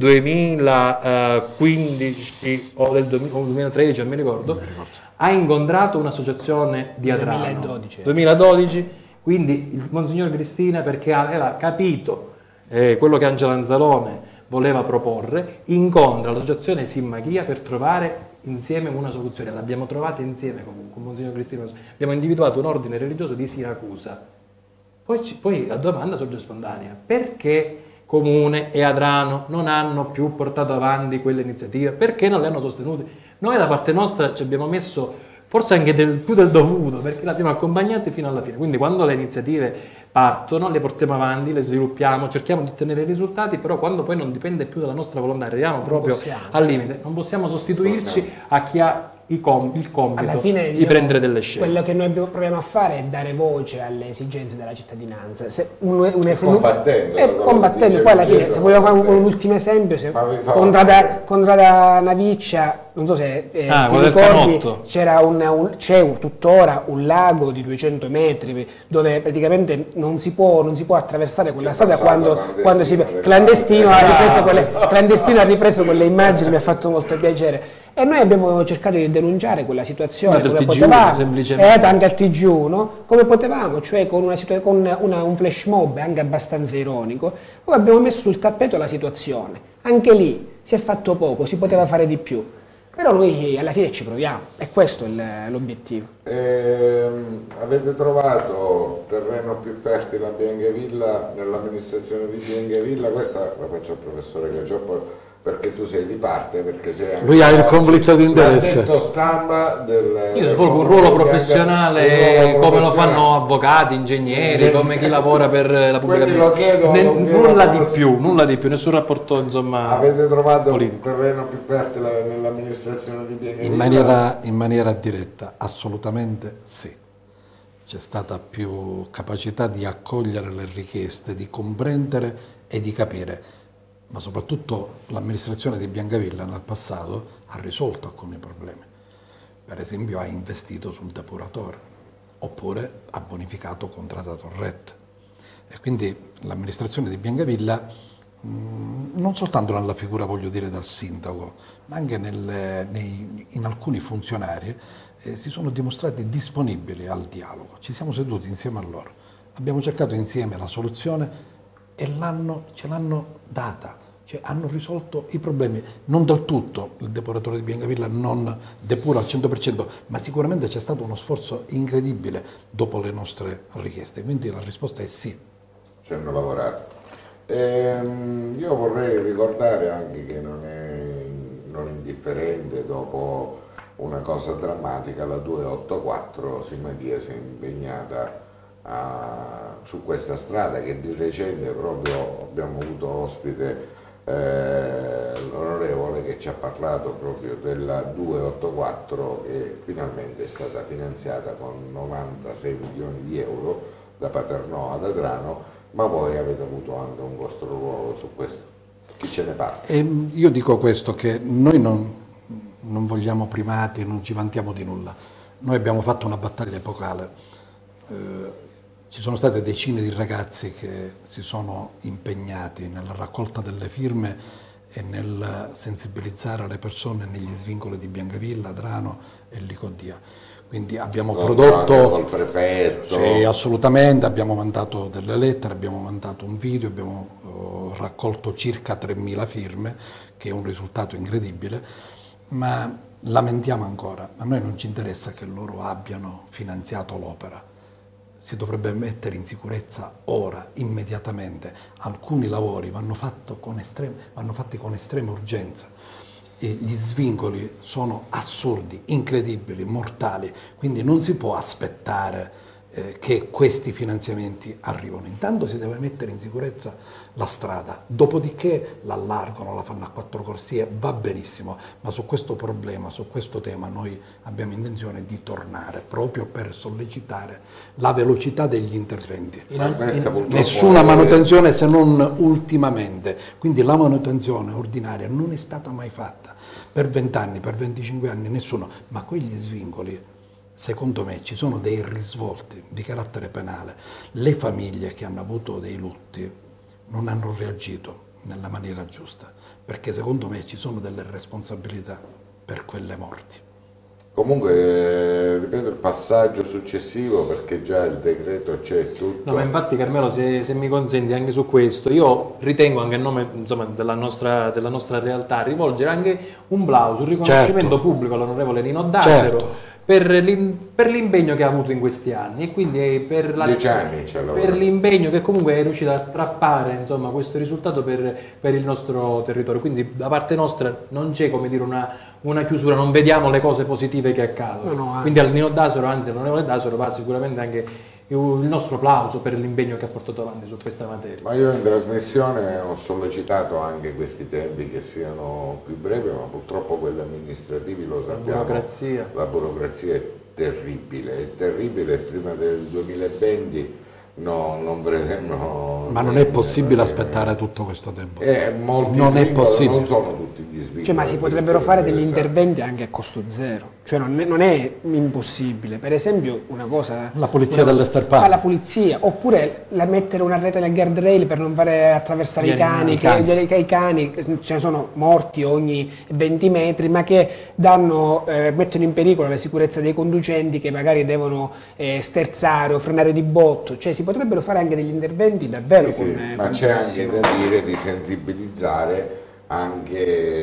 duemilaquindici o del duemilatredici, non mi ricordo, ha incontrato un'associazione di Adrano. duemiladodici. duemiladodici, quindi il Monsignor Cristina, perché aveva capito eh, quello che Angela Anzalone voleva proporre, incontra l'associazione Simmachia per trovare insieme una soluzione. L'abbiamo trovata insieme comunque, Monsignor Cristina. Abbiamo individuato un ordine religioso di Siracusa. Poi, ci- poi la domanda sorge spontanea: perché Comune e Adrano non hanno più portato avanti quelle iniziative? Perché non le hanno sostenute? Noi da parte nostra ci abbiamo messo forse anche del, più del dovuto, perché le abbiamo accompagnate fino alla fine. Quindi quando le iniziative partono, le portiamo avanti, le sviluppiamo, cerchiamo di ottenere i risultati, però quando poi non dipende più dalla nostra volontà, arriviamo proprio possiamo, al limite, non possiamo sostituirci a chi ha i com- il compito Alla fine, di diciamo, prendere delle scelte. quello che noi abbiamo- proviamo a fare è dare voce alle esigenze della cittadinanza. Se un, un esempio- combattendo, eh, come combattendo. dice Poi alla fine, Vincenzo, se vogliamo fare un, combattendo. un ultimo esempio, se Ma vi fa- Contrada, Contrada Naviccia, non so se eh, Ah, ti quello del ricordi, canotto. c'era un, un- c'è un- tuttora un lago di duecento metri dove praticamente non si può, non si può attraversare quella C'è strada passato quando, quando si clandestino, clandestino ha ripreso quelle, Ah. clandestino ha ripreso quelle immagini, mi ha fatto molto piacere. E noi abbiamo cercato di denunciare quella situazione Ma del come T G uno, potevamo, semplicemente. eh, anche al T G uno, come potevamo, cioè con, una situa- con una- un flash mob anche abbastanza ironico, poi abbiamo messo sul tappeto la situazione. Anche lì si è fatto poco, si poteva fare di più, però noi alla fine ci proviamo, e questo è il- l'obiettivo. Ehm, avete trovato terreno più fertile a Biancavilla nell'amministrazione di Biancavilla? Questa la faccio al professore Cacioppo perché tu sei di parte, perché sei anche Lui ha il conflitto di interesse. l'addetto stampa del Io del svolgo un comune ruolo di professionale Bianca- un ruolo come lo professionale. fanno avvocati, ingegneri, come chi lavora per la pubblica Quelli lo chiedo, amministrazione. lo Ne- chiedo Nulla come di si- più, nulla di più, nessun rapporto insomma Avete trovato politico. un terreno più fertile nell'amministrazione di Biancavilla? In maniera, in maniera diretta, assolutamente sì. C'è stata più capacità di accogliere le richieste, di comprendere e di capire, ma soprattutto l'amministrazione di Biancavilla nel passato ha risolto alcuni problemi. Per esempio ha investito sul depuratore, oppure ha bonificato Contrada Torrette. E quindi l'amministrazione di Biancavilla, mh, non soltanto nella figura, voglio dire, del sindaco, ma anche nelle- nei- in alcuni funzionari, eh, si sono dimostrati disponibili al dialogo. Ci siamo seduti insieme a loro, abbiamo cercato insieme la soluzione e l'hanno- ce l'hanno data, cioè hanno risolto i problemi. Non del tutto, il depuratore di Biancavilla non depura al cento per cento, ma sicuramente c'è stato uno sforzo incredibile dopo le nostre richieste, quindi la risposta è sì. Ci hanno lavorato. Ehm, io vorrei ricordare anche che non è non indifferente, dopo una cosa drammatica, la duecentoottantaquattro, Simmachia si è impegnata a- su questa strada, che di recente proprio abbiamo avuto ospite eh, l'onorevole che ci ha parlato proprio della duecentoottantaquattro, che finalmente è stata finanziata con novantasei milioni di euro da Paternò ad Adrano, ma voi avete avuto anche un vostro ruolo su questo. Chi ce ne parla? E io dico questo, che noi non, non vogliamo primati, non ci vantiamo di nulla. Noi abbiamo fatto una battaglia epocale. Eh, ci sono state decine di ragazzi che si sono impegnati nella raccolta delle firme e nel sensibilizzare le persone negli svincoli di Biancavilla, Adrano e Licodia. Quindi abbiamo Con prodotto... Col prefetto. Sì, assolutamente, abbiamo mandato delle lettere, abbiamo mandato un video, abbiamo uh, raccolto circa tremila firme, che è un risultato incredibile, ma lamentiamo ancora, a noi non ci interessa che loro abbiano finanziato l'opera, si dovrebbe mettere in sicurezza ora, immediatamente. Alcuni lavori vanno, fatto con estrema, vanno fatti con estrema urgenza. E gli svincoli sono assurdi, incredibili, mortali, quindi non si può aspettare eh, che questi finanziamenti arrivino. Intanto si deve mettere in sicurezza la strada, dopodiché l'allargano, la fanno a quattro corsie, va benissimo, ma su questo problema, su questo tema noi abbiamo intenzione di tornare proprio per sollecitare la velocità degli interventi. Ma questa purtroppo Nessuna è- manutenzione se non ultimamente, quindi la manutenzione ordinaria non è stata mai fatta per vent'anni, per venticinque anni, nessuno, ma quegli svincoli, secondo me, ci sono dei risvolti di carattere penale. Le famiglie che hanno avuto dei lutti non hanno reagito nella maniera giusta, perché secondo me ci sono delle responsabilità per quelle morti. Comunque, eh, ripeto il passaggio successivo perché già il decreto c'è tutto. No, ma infatti Carmelo, se, se mi consenti anche su questo, io ritengo anche a nome insomma, della, nostra, della nostra realtà rivolgere anche un plauso, un riconoscimento Certo. pubblico all'onorevole Nino Dasero Certo. per l'im- per l'impegno che ha avuto in questi anni e quindi per, la- Dieci anni ce l'ho. per l'impegno che comunque è riuscito a strappare insomma, questo risultato per, per il nostro territorio. Quindi da parte nostra non c'è come dire una, una chiusura, non vediamo le cose positive che accadono. No, no, anzi. Quindi al Nino Dasero, anzi all'onorevole Dasero va sicuramente anche il nostro applauso per l'impegno che ha portato avanti su questa materia. Ma io in trasmissione ho sollecitato anche questi tempi che siano più brevi, ma purtroppo quelli amministrativi lo sappiamo. burocrazia. La burocrazia è terribile, è terribile. Prima del duemilaventi no, non vedremo. Ma non è possibile aspettare tutto questo tempo. Eh, molti Non è svincoli, possibile. Non sono tutti gli svincoli. Cioè, ma si che potrebbero fare degli interessano. interventi anche a costo zero, cioè non è, non è impossibile. Per esempio, una cosa. La pulizia una delle cosa- sterpate. ah, la pulizia, oppure la mettere una rete nel guardrail per non fare attraversare Gli i cani, animali. che, I cani. gli- che i cani ce ne sono morti ogni venti metri, ma che danno, eh, mettono in pericolo la sicurezza dei conducenti che magari devono eh, sterzare o frenare di botto. Cioè, si potrebbero fare anche degli interventi davvero Sì, con, sì, eh, ma con c'è anche prossimità. da dire di sensibilizzare anche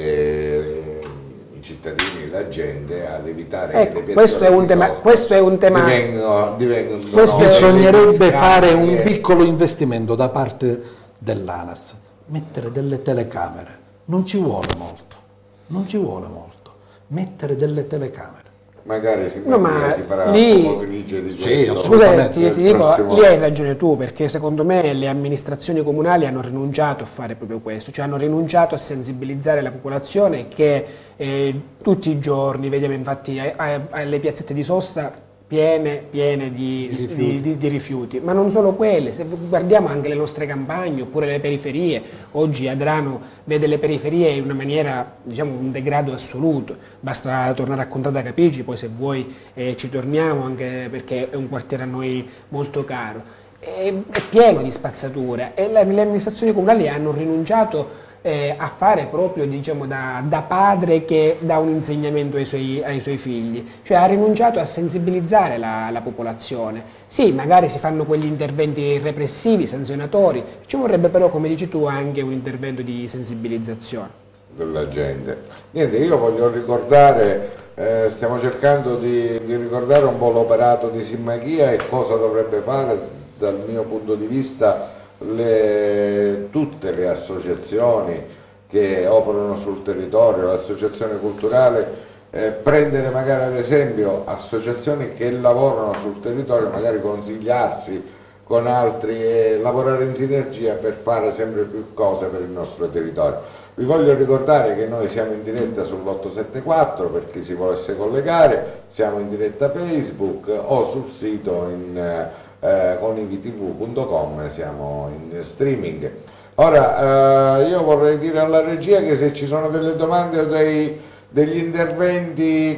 eh, i cittadini, la gente ad evitare Ecco, che le questo piazzole è un di tema- sosta questo è un tema- divengono, divengono Questo è- Bisognerebbe delle fare un discariche. piccolo investimento da parte dell'ANAS, mettere delle telecamere, non ci vuole molto, non ci vuole molto, mettere delle telecamere. Magari si, No, ma si farà lì- promotrice di Sì, questo. assolutamente. Scusa, ti, nel ti dico, prossimo- lì hai ragione tu, perché secondo me le amministrazioni comunali hanno rinunciato a fare proprio questo, cioè hanno rinunciato a sensibilizzare la popolazione che eh, tutti i giorni, vediamo infatti a- a- alle piazzette di sosta piene, piene di, Di rifiuti. di- di- di rifiuti, ma non solo quelle, se guardiamo anche le nostre campagne oppure le periferie, oggi Adrano vede le periferie in una maniera, diciamo, un degrado assoluto, basta tornare a Contrada Capici, poi se vuoi eh, ci torniamo anche perché è un quartiere a noi molto caro, è, è pieno di spazzatura e le, le amministrazioni comunali hanno rinunciato eh, a fare proprio, diciamo, da, da padre che dà un insegnamento ai suoi, ai suoi figli, cioè ha rinunciato a sensibilizzare la, la popolazione. Sì, magari si fanno quegli interventi repressivi, sanzionatori, ci vorrebbe però, come dici tu, anche un intervento di sensibilizzazione. della gente. Niente, io voglio ricordare, eh, stiamo cercando di, di ricordare un po' l'operato di Simmachia e cosa dovrebbe fare dal mio punto di vista le, tutte le associazioni che operano sul territorio, l'associazione culturale, eh, prendere magari ad esempio associazioni che lavorano sul territorio, magari consigliarsi con altri e lavorare in sinergia per fare sempre più cose per il nostro territorio. Vi voglio ricordare che noi siamo in diretta sull'otto sette quattro per chi si volesse collegare, siamo in diretta Facebook o sul sito in, eh, con i v t v punto com, siamo in streaming. Ora eh, io vorrei dire alla regia che se ci sono delle domande o dei, degli interventi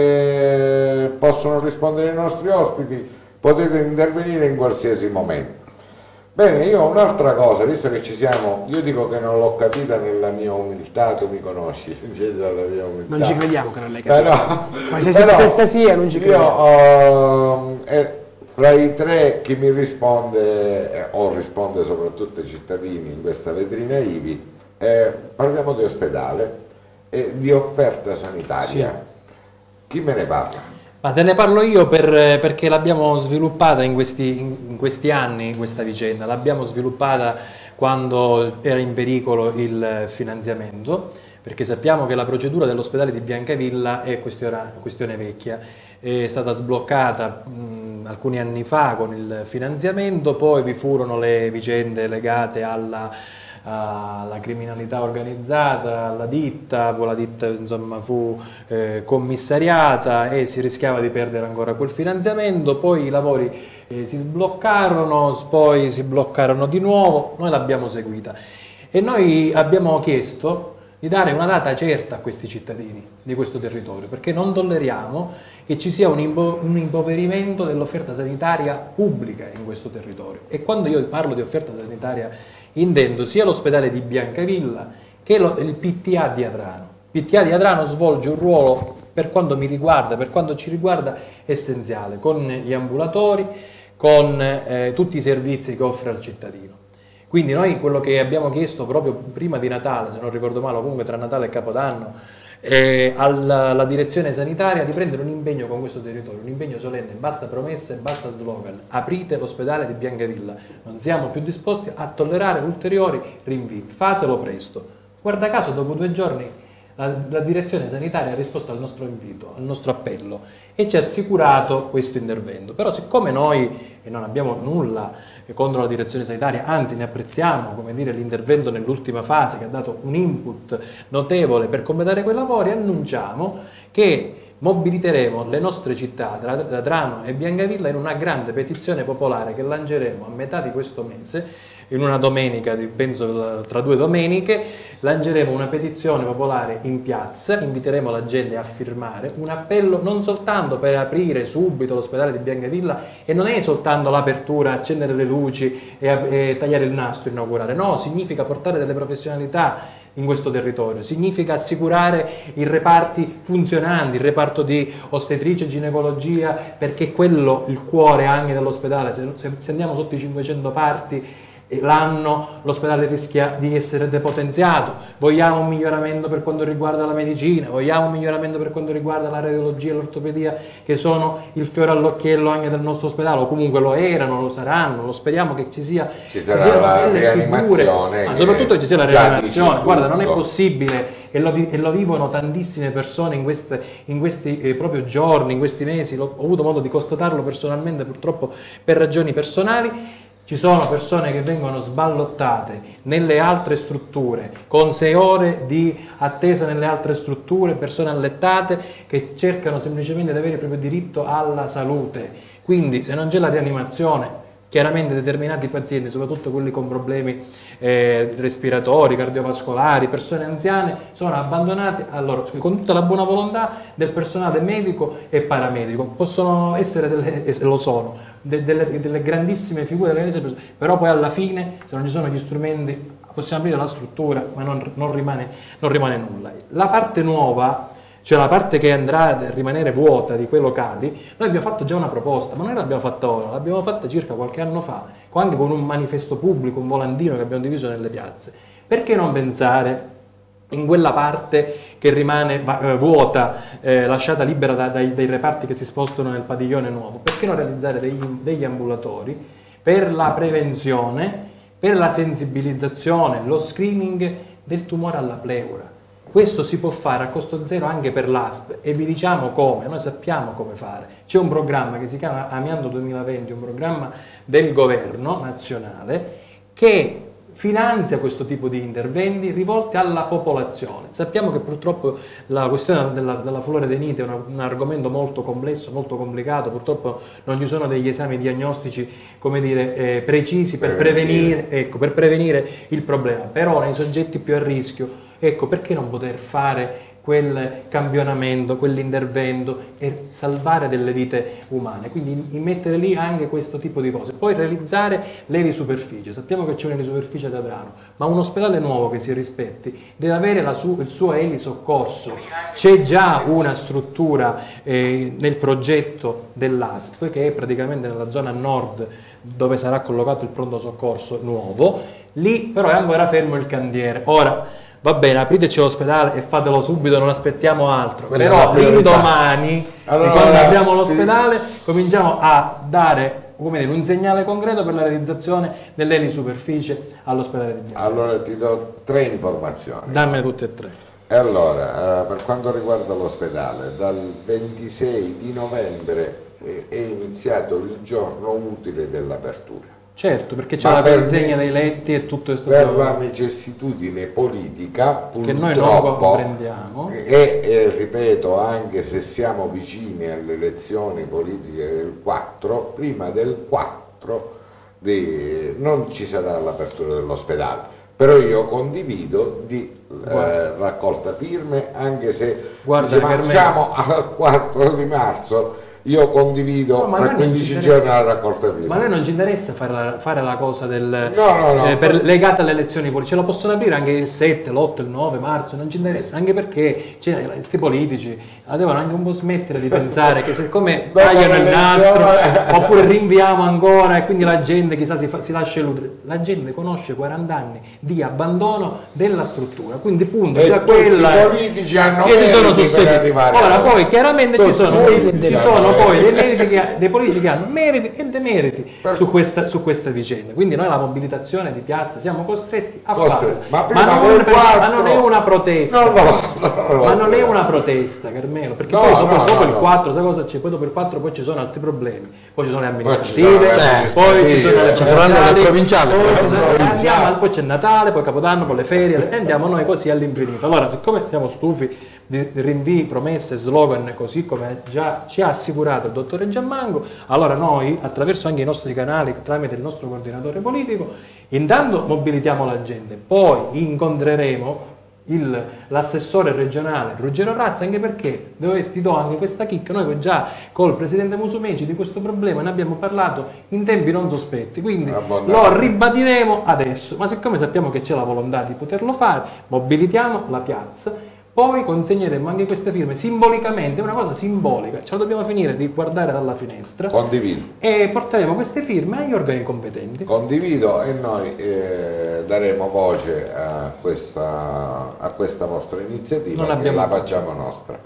che possono rispondere ai nostri ospiti, potete intervenire in qualsiasi momento. Bene, io ho un'altra cosa, visto che ci siamo, io dico che non l'ho capita nella mia umiltà, tu mi conosci, la mia umiltà. Non ci crediamo che non l'hai capito. Però, ma se sei questa sia non ci crediamo. Io, eh, fra i tre chi mi risponde, eh, o risponde soprattutto ai cittadini in questa vetrina I V I, eh, parliamo di ospedale e di offerta sanitaria. Sì. Chi me ne parla? Ma te ne parlo io per, perché l'abbiamo sviluppata in questi, in questi anni, questa vicenda. L'abbiamo sviluppata quando era in pericolo il finanziamento, perché sappiamo che la procedura dell'ospedale di Biancavilla è questione, questione vecchia. È stata sbloccata mh, alcuni anni fa con il finanziamento, poi vi furono le vicende legate alla... alla criminalità organizzata, alla ditta, poi la ditta insomma fu eh, commissariata e si rischiava di perdere ancora quel finanziamento, poi i lavori eh, si sbloccarono, poi si bloccarono di nuovo, noi l'abbiamo seguita e noi abbiamo chiesto di dare una data certa a questi cittadini di questo territorio, perché non tolleriamo che ci sia un, impo un impoverimento dell'offerta sanitaria pubblica in questo territorio. E quando io parlo di offerta sanitaria intendo sia l'ospedale di Biancavilla che lo, il P T A di Adrano. Il P T A di Adrano svolge un ruolo, per quanto mi riguarda, per quanto ci riguarda, essenziale, con gli ambulatori, con eh, tutti i servizi che offre al cittadino. Quindi noi quello che abbiamo chiesto proprio prima di Natale, se non ricordo male, comunque tra Natale e Capodanno, eh, alla, alla direzione sanitaria di prendere un impegno con questo territorio, un impegno solenne, basta promesse, basta slogan, aprite l'ospedale di Biancavilla, non siamo più disposti a tollerare ulteriori rinvii, fatelo presto. Guarda caso dopo due giorni la, la direzione sanitaria ha risposto al nostro invito, al nostro appello e ci ha assicurato questo intervento, però siccome noi e non abbiamo nulla contro la direzione sanitaria, anzi ne apprezziamo come dire l'intervento nell'ultima fase che ha dato un input notevole per completare quei lavori, annunciamo che mobiliteremo le nostre città, Adrano e Biancavilla, in una grande petizione popolare che lanceremo a metà di questo mese, in una domenica, penso tra due domeniche, lanceremo una petizione popolare in piazza, inviteremo la gente a firmare un appello non soltanto per aprire subito l'ospedale di Biancavilla, e non è soltanto l'apertura, accendere le luci e, e tagliare il nastro, inaugurare, no, significa portare delle professionalità in questo territorio, significa assicurare i reparti funzionanti, il reparto di ostetricia e ginecologia, perché quello il cuore anche dell'ospedale. Se, se, se andiamo sotto i cinquecento parti l'anno l'ospedale rischia di essere depotenziato. Vogliamo un miglioramento per quanto riguarda la medicina, vogliamo un miglioramento per quanto riguarda la radiologia e l'ortopedia, che sono il fiore all'occhiello anche del nostro ospedale, o comunque lo erano, lo saranno, lo speriamo che ci sia, ci sarà ci la rianimazione, ma soprattutto che ci sia la rianimazione. Guarda, non è possibile, e lo, e lo vivono tantissime persone in, queste, in questi eh, proprio giorni, in questi mesi, ho avuto modo di constatarlo personalmente, purtroppo per ragioni personali. Ci sono persone che vengono sballottate nelle altre strutture, con sei ore di attesa nelle altre strutture, persone allettate che cercano semplicemente di avere il proprio diritto alla salute. Quindi se non c'è la rianimazione, chiaramente determinati pazienti, soprattutto quelli con problemi eh, respiratori, cardiovascolari, persone anziane, sono abbandonati a loro, con tutta la buona volontà del personale medico e paramedico. Possono essere, delle, e lo sono, de, delle, delle grandissime figure, delle grandissime persone, però poi alla fine, se non ci sono gli strumenti, possiamo aprire la struttura, ma non, non, rimane, non rimane nulla. La parte nuova, cioè la parte che andrà a rimanere vuota di quei locali, noi abbiamo fatto già una proposta, ma non l'abbiamo fatta ora, l'abbiamo fatta circa qualche anno fa, anche con un manifesto pubblico, un volantino che abbiamo diviso nelle piazze. Perché non pensare in quella parte che rimane eh, vuota, eh, lasciata libera da, dai, dai reparti che si spostano nel padiglione nuovo? Perché non realizzare degli, degli ambulatori per la prevenzione, per la sensibilizzazione, lo screening del tumore alla pleura? Questo si può fare a costo zero anche per l'A S P e vi diciamo come, noi sappiamo come fare. C'è un programma che si chiama Amianto duemilaventi, un programma del governo nazionale che finanzia questo tipo di interventi rivolti alla popolazione. Sappiamo che purtroppo la questione della, della fluoredenite è una, un argomento molto complesso, molto complicato, purtroppo non ci sono degli esami diagnostici, come dire, eh, precisi per prevenire, ecco, per prevenire il problema, però nei soggetti più a rischio, ecco, perché non poter fare quel campionamento, quell'intervento e salvare delle vite umane. Quindi mettere lì anche questo tipo di cose. Poi realizzare l'elisuperficie. Sappiamo che c'è un'elisuperficie ad Adrano, ma un ospedale nuovo che si rispetti deve avere la su, il suo elisoccorso. C'è già una struttura eh, nel progetto dell'A S P che è praticamente nella zona nord dove sarà collocato il pronto soccorso nuovo. Lì però è ancora fermo il cantiere. Ora, va bene, apriteci l'ospedale e fatelo subito, non aspettiamo altro. Quella però l'indomani, allora, quando abbiamo sì. l'ospedale, cominciamo a dare come dire, un segnale concreto per la realizzazione dell'elisuperficie all'ospedale di Bianco. Allora ti do tre informazioni. Dammene tutte e tre. E allora, eh, per quanto riguarda l'ospedale, dal ventisei di novembre eh, è iniziato il giorno utile dell'apertura. Certo, perché c'è Ma la per consegna me- dei letti e tutto questo. Per la necessitudine politica, Che noi non purtroppo, comprendiamo. e, e ripeto, anche se siamo vicini alle elezioni politiche del quattro, prima del quattro di- non ci sarà l'apertura dell'ospedale. Però io condivido di eh, raccolta firme, anche se Guarda dice, che ma per me- siamo al quattro di marzo. Io condivido No, ma per noi non quindici ci giorni interessa. la raccolta firme. Ma a noi non ci interessa fare la, fare la cosa del, No, no, no. eh, per, legata alle elezioni politiche, ce la possono aprire anche il sette, l'otto, il nove marzo, non ci interessa, anche perché cioè, questi politici la devono anche un po' smettere di pensare che siccome Dopo tagliano il nastro l'elezione- oppure rinviamo ancora e quindi la gente chissà si, fa, si lascia illudere. La gente conosce quaranta anni di abbandono della struttura, quindi punto, E già tutti quella i politici hanno che si sono meriti per susseguiti. arrivare Ora a- poi chiaramente ci Tutti sono, i politici ci hanno sono poi meriti. dei meriti che dei politici che hanno meriti e demeriti Per- su questa, su questa vicenda. Quindi noi la mobilitazione di piazza siamo costretti a Costretti. farla. Ma prima non, del per- quattro- ma non è una protesta. No, no, no, no, ma non è no. una protesta, Carmelo, perché No, poi dopo, no, dopo no, il no. quattro, sai cosa c'è? Poi dopo il quattro poi ci sono altri problemi. Poi ci sono le ci amministrative, sono le poi ci sono le amministrative, ci saranno le provinciali, poi, le ci sono- provinciali. andiamo, poi c'è Natale, poi Capodanno con le ferie e andiamo noi così all'infinito. Allora, siccome siamo stufi di rinvii, promesse, slogan, così come già ci ha assicurato il dottore Giammanco, allora noi, attraverso anche i nostri canali, tramite il nostro coordinatore politico, intanto mobilitiamo la gente, poi incontreremo il- l'assessore regionale Ruggero Razza, anche perché dove ti do anche questa chicca, noi già col presidente Musumeci di questo problema ne abbiamo parlato in tempi non sospetti, quindi lo ribadiremo adesso, ma siccome sappiamo che c'è la volontà di poterlo fare, mobilitiamo la piazza. Poi consegneremo anche queste firme simbolicamente, è una cosa simbolica, ce la dobbiamo finire di guardare dalla finestra Condivido. e porteremo queste firme agli organi competenti. Condivido e noi eh, daremo voce a questa, a questa vostra iniziativa Non che abbiamo- la facciamo nostra.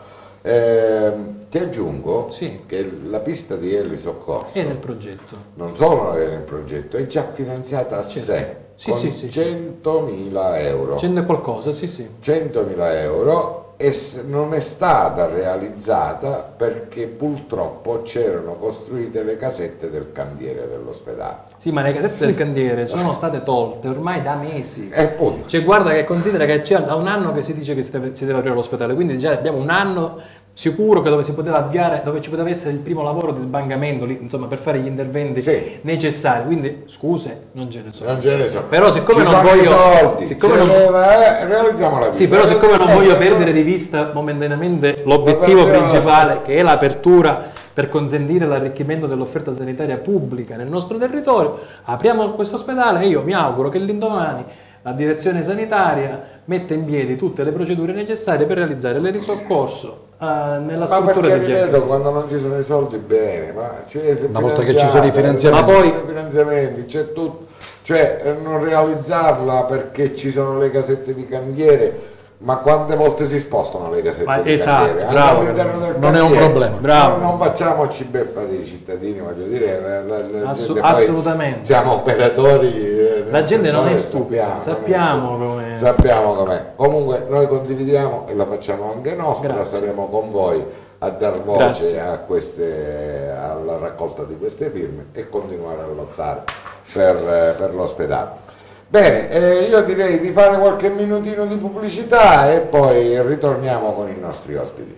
Eh, ti aggiungo Sì. che la pista di elisoccorso È nel progetto. non solo è nel progetto, è già finanziata a Certo. sé Sì, con sì, sì, sì. centomila euro. C'è qualcosa, sì sì. centomila euro e s- non è stata realizzata perché purtroppo c'erano costruite le casette del cantiere dell'ospedale. Sì, ma le casette del cantiere sono state tolte ormai da mesi. E appunto, Cioè, guarda che considera che c'è da un anno che si dice che si deve, si deve aprire l'ospedale, quindi già abbiamo un anno sicuro che dove si poteva avviare, dove ci poteva essere il primo lavoro di sbancamento, lì, insomma, per fare gli interventi Sì. necessari. Quindi, scuse, non ce ne sono. non ce ne sono. Però siccome Ci non sono i voglio- soldi, siccome ce non- l'è, eh, realizziamo la vita. Sì, però siccome non Eh, voglio eh, perdere di vista momentaneamente l'obiettivo Ma perché- principale, che è l'apertura per consentire l'arricchimento dell'offerta sanitaria pubblica nel nostro territorio, apriamo questo ospedale e io mi auguro che l'indomani la direzione sanitaria metta in piedi tutte le procedure necessarie per realizzare l'elisoccorso eh, nella Ma struttura perché del Bianco. ripeto, quando non ci sono i soldi bene, ma c'è Una volta che ci sono i finanziamenti. ma poi i finanziamenti, c'è tutto, cioè eh, non realizzarla perché ci sono le casette di cantiere, ma quante volte si spostano le casette Ma di esatto, cantiere? Anche bravo, all'interno del non è un cantiere. problema. Bravo. Non, non facciamoci beffa dei cittadini, voglio dire, la- la- la Assu- gente poi assolutamente. siamo operatori. eh, nel La gente non è settore, stupida, sappiamo, sappiamo non è come- stupida. Sappiamo com'è. Comunque noi condividiamo e la facciamo anche nostra, Grazie. saremo con voi a dar voce Grazie. a queste, alla raccolta di queste firme e continuare a lottare per, eh, per l'ospedale. Bene, eh, io direi di fare qualche minutino di pubblicità e poi ritorniamo con i nostri ospiti.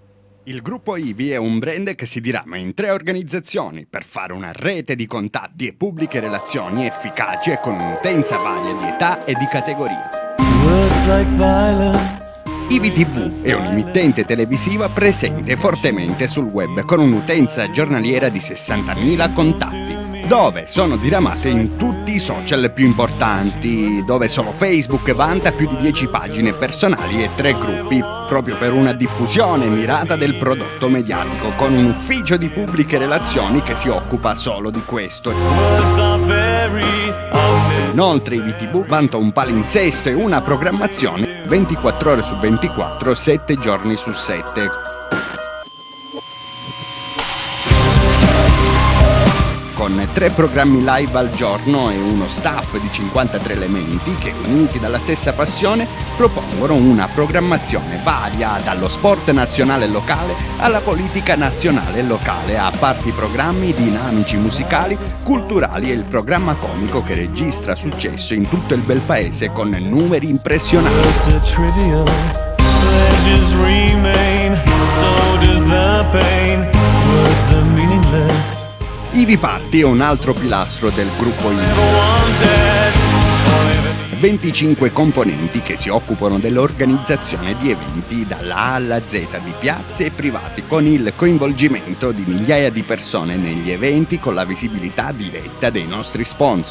Il gruppo I V I è un brand che si dirama in tre organizzazioni per fare una rete di contatti e pubbliche relazioni efficaci e con un'utenza varia di età e di categoria. Words like violence I V T V è un'emittente televisiva presente fortemente sul web con un'utenza giornaliera di sessantamila contatti, dove sono diramate in tutti i social più importanti, dove solo Facebook vanta più di dieci pagine personali e tre gruppi, proprio per una diffusione mirata del prodotto mediatico, con un ufficio di pubbliche relazioni che si occupa solo di questo. Inoltre i V T V vanta un palinsesto e una programmazione ventiquattro ore su ventiquattro, sette giorni su sette. Con tre programmi live al giorno e uno staff di cinquantatré elementi che, uniti dalla stessa passione, propongono una programmazione varia, dallo sport nazionale e locale alla politica nazionale e locale, a parti programmi dinamici musicali, culturali e il programma comico che registra successo in tutto il bel paese con numeri impressionanti. I V Party è un altro pilastro del gruppo I V. venticinque componenti che si occupano dell'organizzazione di eventi dalla A alla Z di piazze e privati, con il coinvolgimento di migliaia di persone negli eventi, con la visibilità diretta dei nostri sponsor.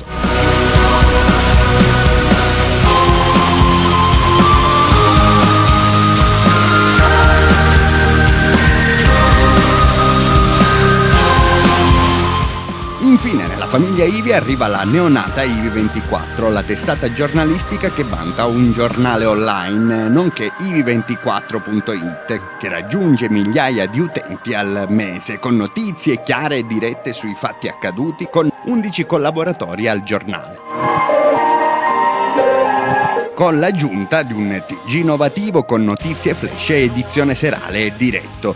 Infine, nella famiglia I V I arriva la neonata I V I ventiquattro, la testata giornalistica che vanta un giornale online, nonché I V I ventiquattro punto it, che raggiunge migliaia di utenti al mese, con notizie chiare e dirette sui fatti accaduti, con undici collaboratori al giornale. Con l'aggiunta di un T G innovativo con notizie flash e edizione serale e diretto.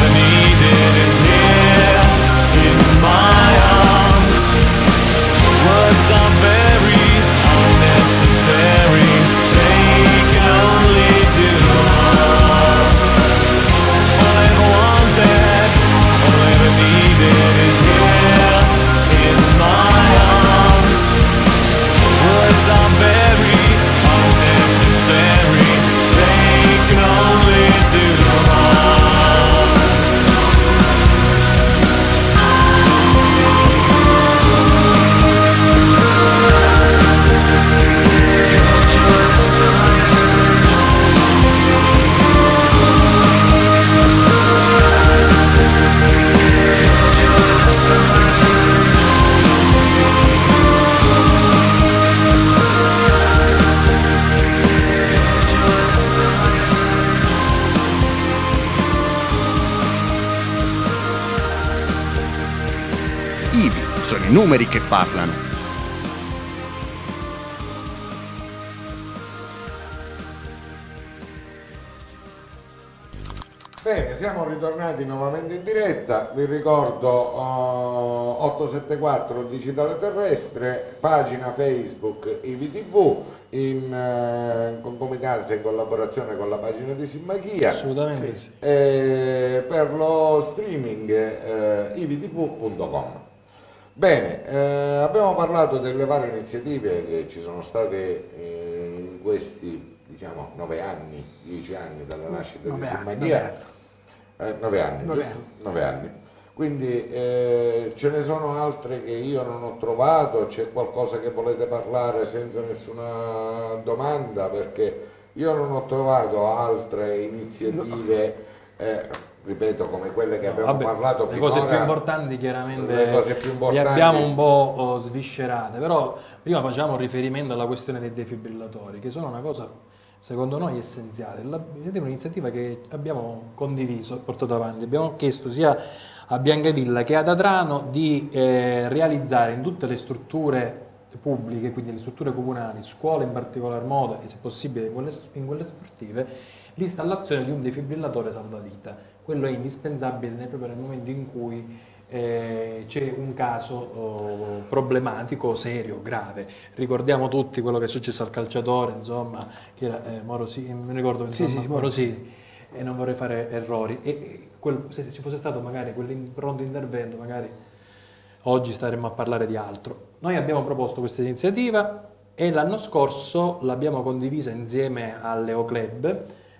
I V I sono i numeri che parlano. Bene, siamo ritornati nuovamente in diretta. Vi ricordo uh, ottocentosettantaquattro Digitale Terrestre, pagina Facebook I V T V in uh, concomitanza, in collaborazione con la pagina di Simmachia. Assolutamente sì. Sì. Eh, per lo streaming eh, I V T V punto com. Bene, eh, abbiamo parlato delle varie iniziative che ci sono state eh, in questi, diciamo, nove anni, dieci anni dalla nascita di Simmachia. Eh, nove anni, nove giusto? anni. Nove anni. Quindi eh, ce ne sono altre che io non ho trovato. C'è qualcosa che volete parlare senza nessuna domanda? Perché io non ho trovato altre iniziative, eh, ripeto, come quelle che abbiamo Vabbè, parlato le finora. cose più importanti chiaramente le cose più importanti, le abbiamo un po' oh, sviscerate, però prima facciamo riferimento alla questione dei defibrillatori, che sono una cosa secondo noi essenziale. È un'iniziativa che abbiamo condiviso, portato avanti. Abbiamo chiesto sia a Biancavilla che ad Adrano di eh, realizzare in tutte le strutture pubbliche, quindi le strutture comunali, scuole in particolar modo e se possibile in quelle, in quelle sportive, l'installazione di un defibrillatore salvavita. Quello è indispensabile proprio nel momento in cui eh, c'è un caso oh, problematico, serio, grave. Ricordiamo tutti quello che è successo al calciatore, insomma, che era eh, Morosini, mi ricordo, insomma, sì, sì, Morosini, e non vorrei fare errori. E, e quel, se ci fosse stato magari quel pronto intervento, magari oggi staremmo a parlare di altro. Noi abbiamo proposto questa iniziativa e l'anno scorso l'abbiamo condivisa insieme all'Eo Club,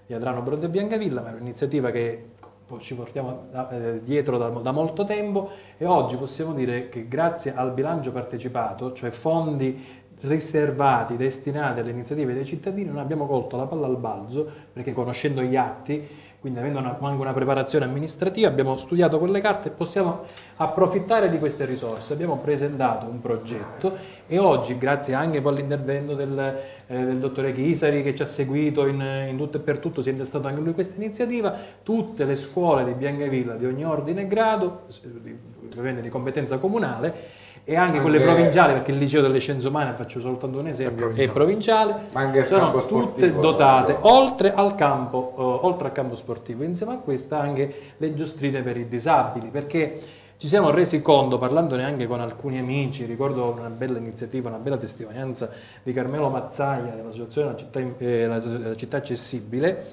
di Adrano Bronte e Biancavilla, ma è un'iniziativa che ci portiamo da, eh, dietro da, da molto tempo, e oggi possiamo dire che grazie al bilancio partecipato, cioè fondi riservati, destinati alle iniziative dei cittadini, non abbiamo colto la palla al balzo, perché conoscendo gli atti, quindi avendo una, anche una preparazione amministrativa, abbiamo studiato quelle carte e possiamo approfittare di queste risorse. Abbiamo presentato un progetto e oggi, grazie anche poi all'intervento del, eh, del dottore Chisari, che ci ha seguito in, in tutto e per tutto, si è intestato anche lui questa iniziativa, tutte le scuole di Biancavilla di ogni ordine e grado, ovviamente di competenza comunale, e anche, anche quelle provinciali, perché il liceo delle scienze umane, faccio soltanto un esempio, è provinciale, ma anche il sono campo tutte sportivo, dotate, so. oltre al campo, uh, oltre al campo sportivo, insieme a questa anche le giostrine per i disabili, perché ci siamo resi conto, parlandone anche con alcuni amici, ricordo una bella iniziativa, una bella testimonianza di Carmelo Mazzaglia dell'associazione La Città, eh, la Città Accessibile,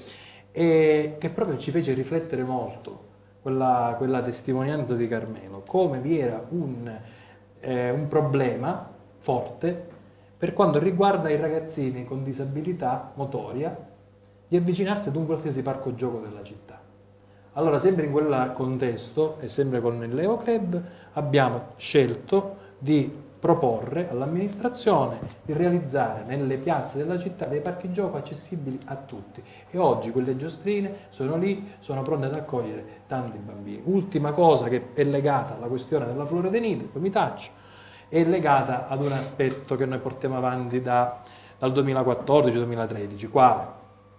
e che proprio ci fece riflettere molto quella, quella testimonianza di Carmelo, come vi era un Eh, un problema forte per quanto riguarda i ragazzini con disabilità motoria di avvicinarsi ad un qualsiasi parco gioco della città. Allora, sempre in quel contesto e sempre con il Leo Club, abbiamo scelto di proporre all'amministrazione di realizzare nelle piazze della città dei parchi gioco accessibili a tutti, e oggi quelle giostrine sono lì, sono pronte ad accogliere tanti bambini. Ultima cosa che è legata alla questione della fluoredenite, poi mi taccio, è legata ad un aspetto che noi portiamo avanti da, dal duemilaquattordici duemilatredici, quale?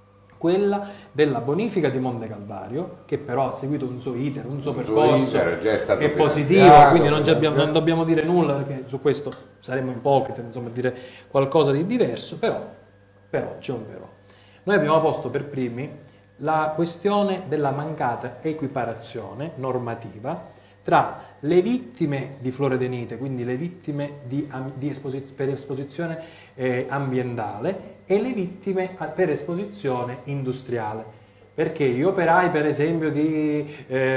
Quella della bonifica di Monte Calvario, che però ha seguito un suo iter, un suo un percorso suo iter, già è stato che è positivo, quindi non, abbiamo, non dobbiamo dire nulla, perché su questo saremmo ipocriti, insomma, dire qualcosa di diverso, però, però c'è un però. Noi abbiamo posto per primi la questione della mancata equiparazione normativa tra le vittime di fluoredenite, quindi le vittime di, di esposiz per esposizione eh, ambientale, e le vittime per esposizione industriale. Perché gli operai, per esempio, di,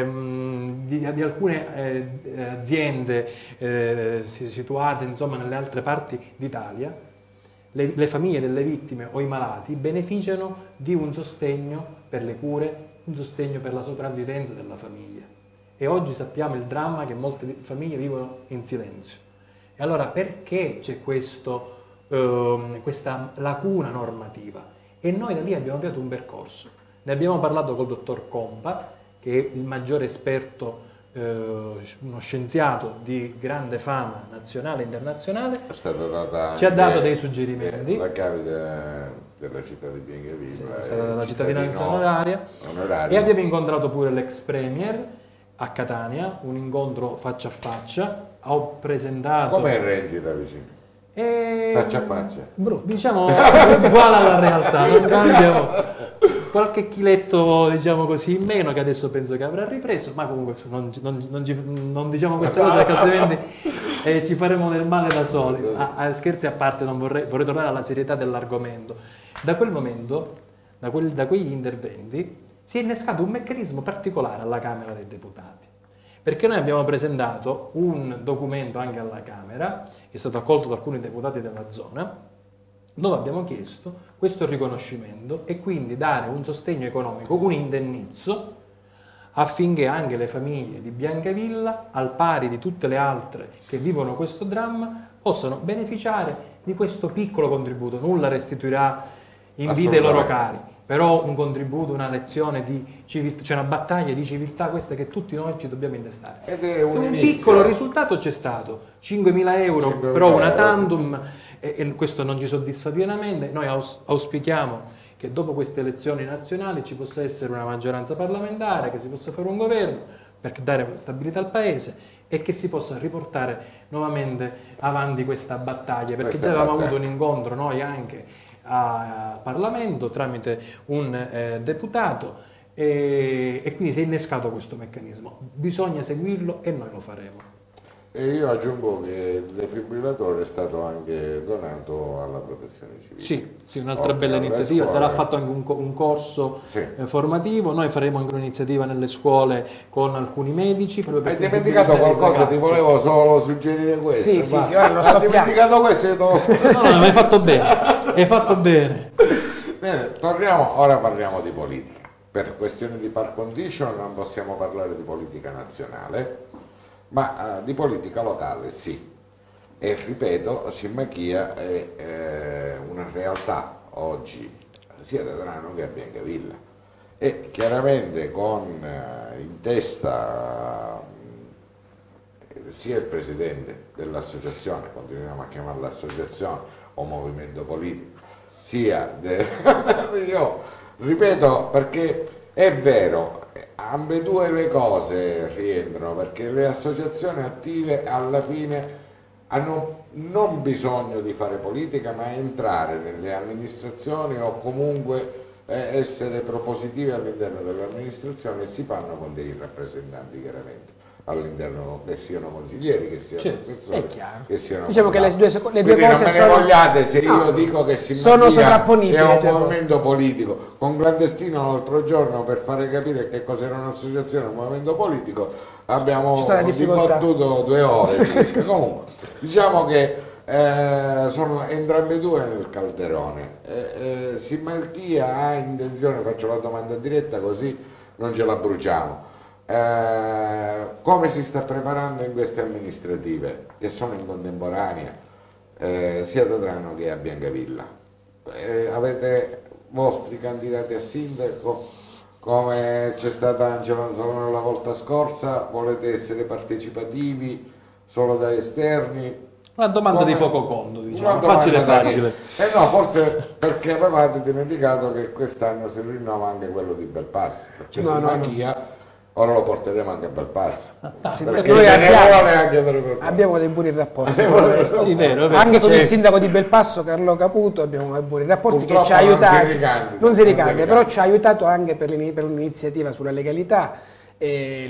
ehm, di, di alcune eh, aziende eh, situate, insomma, nelle altre parti d'Italia, le, le famiglie delle vittime o i malati beneficiano di un sostegno per le cure, un sostegno per la sopravvivenza della famiglia. E oggi sappiamo il dramma che molte famiglie vivono in silenzio. E allora perché c'è questo, ehm, questa lacuna normativa? E noi da lì abbiamo avviato un percorso. Ne abbiamo parlato col dottor Compa, che è il maggiore esperto, eh, uno scienziato di grande fama nazionale e internazionale. È stata data ci ha dato dei suggerimenti. La capita della città di Biancavilla. Sì, è stata data la cittadinanza onoraria. onoraria. E abbiamo incontrato pure l'ex premier a Catania, un incontro faccia a faccia. Ho presentato... Come Renzi da vicino? E... Faccia a faccia? Brutto. Diciamo uguale alla realtà, non cambiamo. Qualche chiletto, diciamo così, in meno, che adesso penso che avrà ripreso, ma comunque non, non, non, non diciamo queste cose, perché altrimenti eh, ci faremo del male da soli. A, a, scherzi a parte, non vorrei, vorrei tornare alla serietà dell'argomento. Da quel momento, da, quel, da quegli interventi, si è innescato un meccanismo particolare alla Camera dei Deputati, perché noi abbiamo presentato un documento anche alla Camera, che è stato accolto da alcuni deputati della zona, dove abbiamo chiesto questo riconoscimento e quindi dare un sostegno economico, un indennizzo, affinché anche le famiglie di Biancavilla, al pari di tutte le altre che vivono questo dramma, possano beneficiare di questo piccolo contributo. Nulla restituirà in vita i loro cari, però un contributo, una lezione di civiltà, c'è una battaglia di civiltà questa che tutti noi ci dobbiamo intestare. Ed è un, un piccolo risultato c'è stato, cinquemila euro però una tantum, e, e questo non ci soddisfa pienamente. Noi aus, auspichiamo che dopo queste elezioni nazionali ci possa essere una maggioranza parlamentare, che si possa fare un governo per dare stabilità al Paese e che si possa riportare nuovamente avanti questa battaglia, perché questa già avevamo battaglia. avuto un incontro noi anche a Parlamento tramite un eh, deputato e, e quindi si è innescato questo meccanismo. Bisogna seguirlo e noi lo faremo. E io aggiungo che il defibrillatore è stato anche donato alla protezione civile. Sì, sì, un'altra bella iniziativa. Sarà fatto anche un, un corso sì. eh, formativo. Noi faremo anche un'iniziativa nelle scuole con alcuni medici. Per Hai dimenticato qualcosa? Ti volevo solo suggerire questo. Sì, sì, sì, ora lo Hai dimenticato questo? Io te lo... No, no, ma hai fatto bene. Hai fatto bene. Bene, torniamo, ora parliamo di politica. Per questioni di par condicio non possiamo parlare di politica nazionale, ma uh, di politica locale sì. E ripeto, Simmachia è eh, una realtà oggi sia ad Adrano che a Biancavilla, e chiaramente con eh, in testa eh, sia il presidente dell'associazione, continuiamo a chiamarla associazione o movimento politico, sia de... io ripeto, perché è vero, ambedue le cose rientrano, perché le associazioni attive alla fine hanno non bisogno di fare politica, ma entrare nelle amministrazioni o comunque eh, essere propositive all'interno dell'amministrazione, e si fanno con dei rappresentanti chiaramente all'interno, che siano consiglieri, che siano Certo, assessori, è chiaro. che siano Diciamo che le due, le due Quindi cose non me ne sono... vogliate se No, io dico che si sono sovrapponibili è le un due cose. movimento politico. Con Clandestino l'altro giorno, per fare capire che cos'era un'associazione e un movimento politico, abbiamo C'è stata difficoltà. dibattuto due ore circa. Comunque diciamo che eh, sono entrambi due nel calderone. eh, eh, Simmachia ha intenzione, faccio la domanda diretta così non ce la bruciamo, eh, come si sta preparando in queste amministrative che sono in contemporanea eh, sia ad Adrano che a Biancavilla? Eh, avete vostri candidati a sindaco? Come c'è stata Angela Anzalone la volta scorsa, volete essere partecipativi solo da esterni? Una domanda Come... di poco conto, diciamo, Una domanda facile da- facile. Eh no, forse perché avevate dimenticato che quest'anno si rinnova anche quello di Belpasso, perché No, no, no. Simmachia ora lo porteremo anche a Belpasso, Sì, perché noi ce ne abbiamo- vuole anche per Belpasso. Abbiamo dei buoni rapporti. Sì, vero, è vero. Anche con C'è- il sindaco di Belpasso, Carlo Caputo, abbiamo dei buoni rapporti Purtroppo che ci ha non si aiutato. ricandida, non si non si ricambia, però ricambia. ci ha aiutato anche per, l'ini- per un'iniziativa sulla legalità. E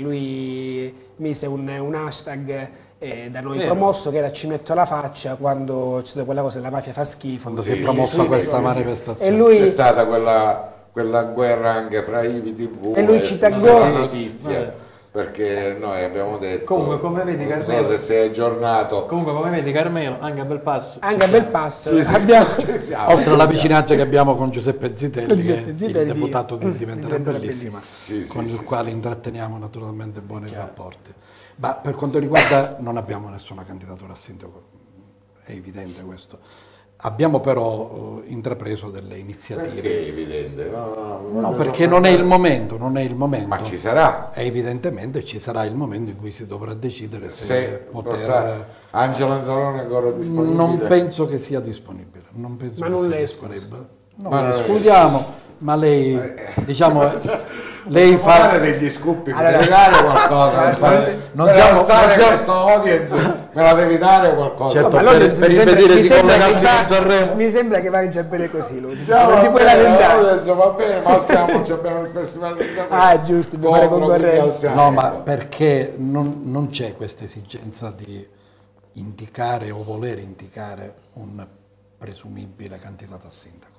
lui mise un, un hashtag eh, da noi Vero. promosso, che era "ci metto la faccia" quando c'è stata quella cosa, la mafia fa schifo. Quando Sì, si è sì, promossa sì, questa sì, sì. manifestazione. E lui- C'è stata quella, quella guerra anche fra I V I tivù E lui ci taggò- la notizia, Vabbè. perché noi abbiamo detto, Comunque, come vedi, non so Carmelo- se sei aggiornato. Comunque, come vedi, Carmelo, anche a Belpasso Anche ci a siamo. Belpasso Sì, sì, abbiamo... ci siamo. Oltre alla vicinanza che abbiamo con Giuseppe Zitelli, Giuseppe che Zitelli, il deputato di Diventerà diventerà Bellissima, Sì, sì, con sì, il sì. quale intratteniamo naturalmente buoni rapporti. Ma per quanto riguarda, non abbiamo nessuna candidatura a sindaco, è evidente questo. Abbiamo però eh, intrapreso delle iniziative. Perché è evidente? No, no, no, No, voglio perché non è il soltanto- momento, non è il momento. Ma ci sarà. E evidentemente ci sarà il momento in cui si dovrà decidere se, Se poter... portare Angelo Anzalone è ancora disponibile. Non penso che sia disponibile. Non penso Ma che non sia lei, disponibile. No, Ma lo non escludiamo, ma lei, diciamo, lei Devo fa... fare degli scoopi, mi Allora- devi dare qualcosa per fare, Non per siamo- alzare non siamo- questo audience, me la devi dare qualcosa. Certo, Ma allora per- mi per sembra- impedire mi di sembra che collegarsi va- con Sanremo. Mi sembra che va già bene così, lui. Già, non va ti puoi bene, lamentare. l'audience va bene, ma alziamoci, abbiamo il festival di Sanremo. Ah, giusto, devo fare Compro, quindi concorrenza. alziamo. No, ma perché non, non c'è questa esigenza di indicare o voler indicare un presumibile candidato a sindaco.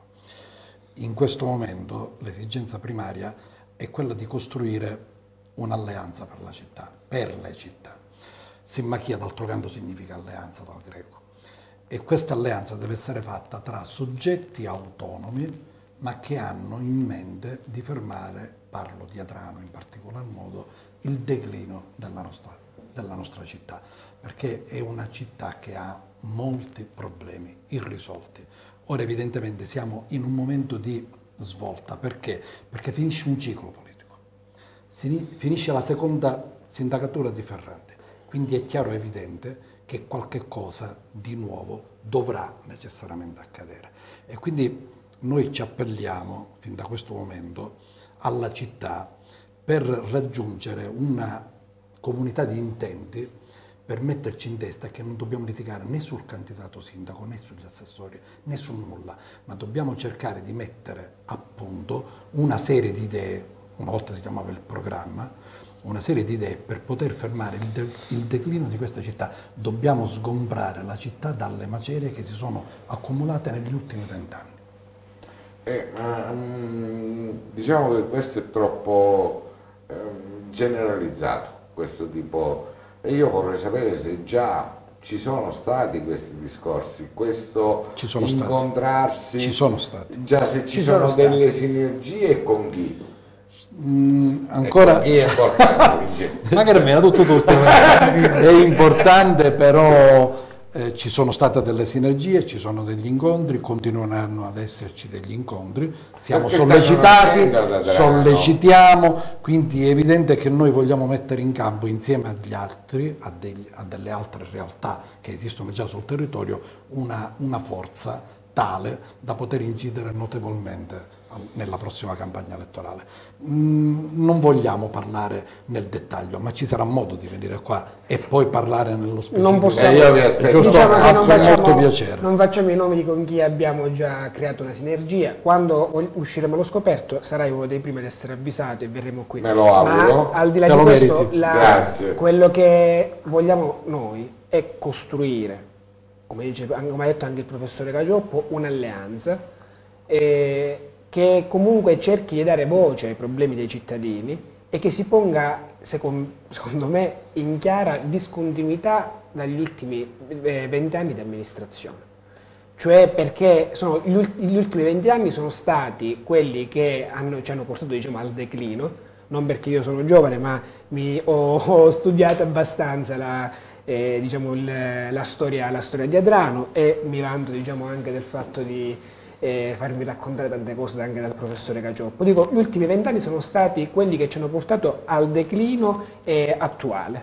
In questo momento l'esigenza primaria è quella di costruire un'alleanza per la città, per le città. Simmachia, d'altro canto, significa alleanza dal greco. E questa alleanza deve essere fatta tra soggetti autonomi, ma che hanno in mente di fermare, parlo di Adrano in particolar modo, il declino della nostra, della nostra città, perché è una città che ha molti problemi irrisolti. Ora evidentemente siamo in un momento di svolta, perché? Perché finisce un ciclo politico, Si- finisce la seconda sindacatura di Ferrante, quindi è chiaro e evidente che qualche cosa di nuovo dovrà necessariamente accadere. E quindi noi ci appelliamo fin da questo momento alla città per raggiungere una comunità di intenti, per metterci in testa che non dobbiamo litigare né sul candidato sindaco né sugli assessori né su nulla, ma dobbiamo cercare di mettere a punto una serie di idee, una volta si chiamava il programma, una serie di idee per poter fermare il, de- il declino di questa città. Dobbiamo sgombrare la città dalle macerie che si sono accumulate negli ultimi vent'anni. Eh, ma, mm, diciamo che questo è troppo ehm, generalizzato, questo tipo, e io vorrei sapere se già ci sono stati questi discorsi, questo ci sono incontrarsi, stati. Ci sono stati. Già se ci, ci sono, sono delle sinergie con chi? Mm, ancora Chi è importante? Magari me era tutto tu, è importante, però eh, ci sono state delle sinergie, ci sono degli incontri, continueranno ad esserci degli incontri, siamo Perché sollecitati, stanno nascendo da sollecitiamo, quindi è evidente che noi vogliamo mettere in campo insieme agli altri, a, degli, a delle altre realtà che esistono già sul territorio, una, una forza tale da poter incidere notevolmente nella prossima campagna elettorale. Mm, non vogliamo parlare nel dettaglio, ma ci sarà modo di venire qua e poi parlare nello specifico. Non possiamo, Eh, io vi aspetto. Giusto, diciamo che non con molto facciamo, piacere. non facciamo i nomi di con chi abbiamo già creato una sinergia. Quando usciremo allo scoperto sarai uno dei primi ad essere avvisato e verremo qui. Me lo auguro. Ma al di là Te di lo questo, meriti. la- Grazie. quello che vogliamo noi è costruire, come, dice, come ha detto anche il professore Cacioppo, un'alleanza eh, che comunque cerchi di dare voce ai problemi dei cittadini e che si ponga, secondo, secondo me, in chiara discontinuità dagli ultimi vent'anni di amministrazione. Cioè perché sono, gli, ult- gli ultimi venti anni sono stati quelli che hanno, ci hanno portato, diciamo, al declino, non perché io sono giovane, ma mi, ho, ho studiato abbastanza la, eh, diciamo, il, la, storia, la storia di Adrano e mi vanto, diciamo, anche del fatto di e farmi raccontare tante cose anche dal professore Cacioppo. Dico, gli ultimi vent'anni sono stati quelli che ci hanno portato al declino eh, attuale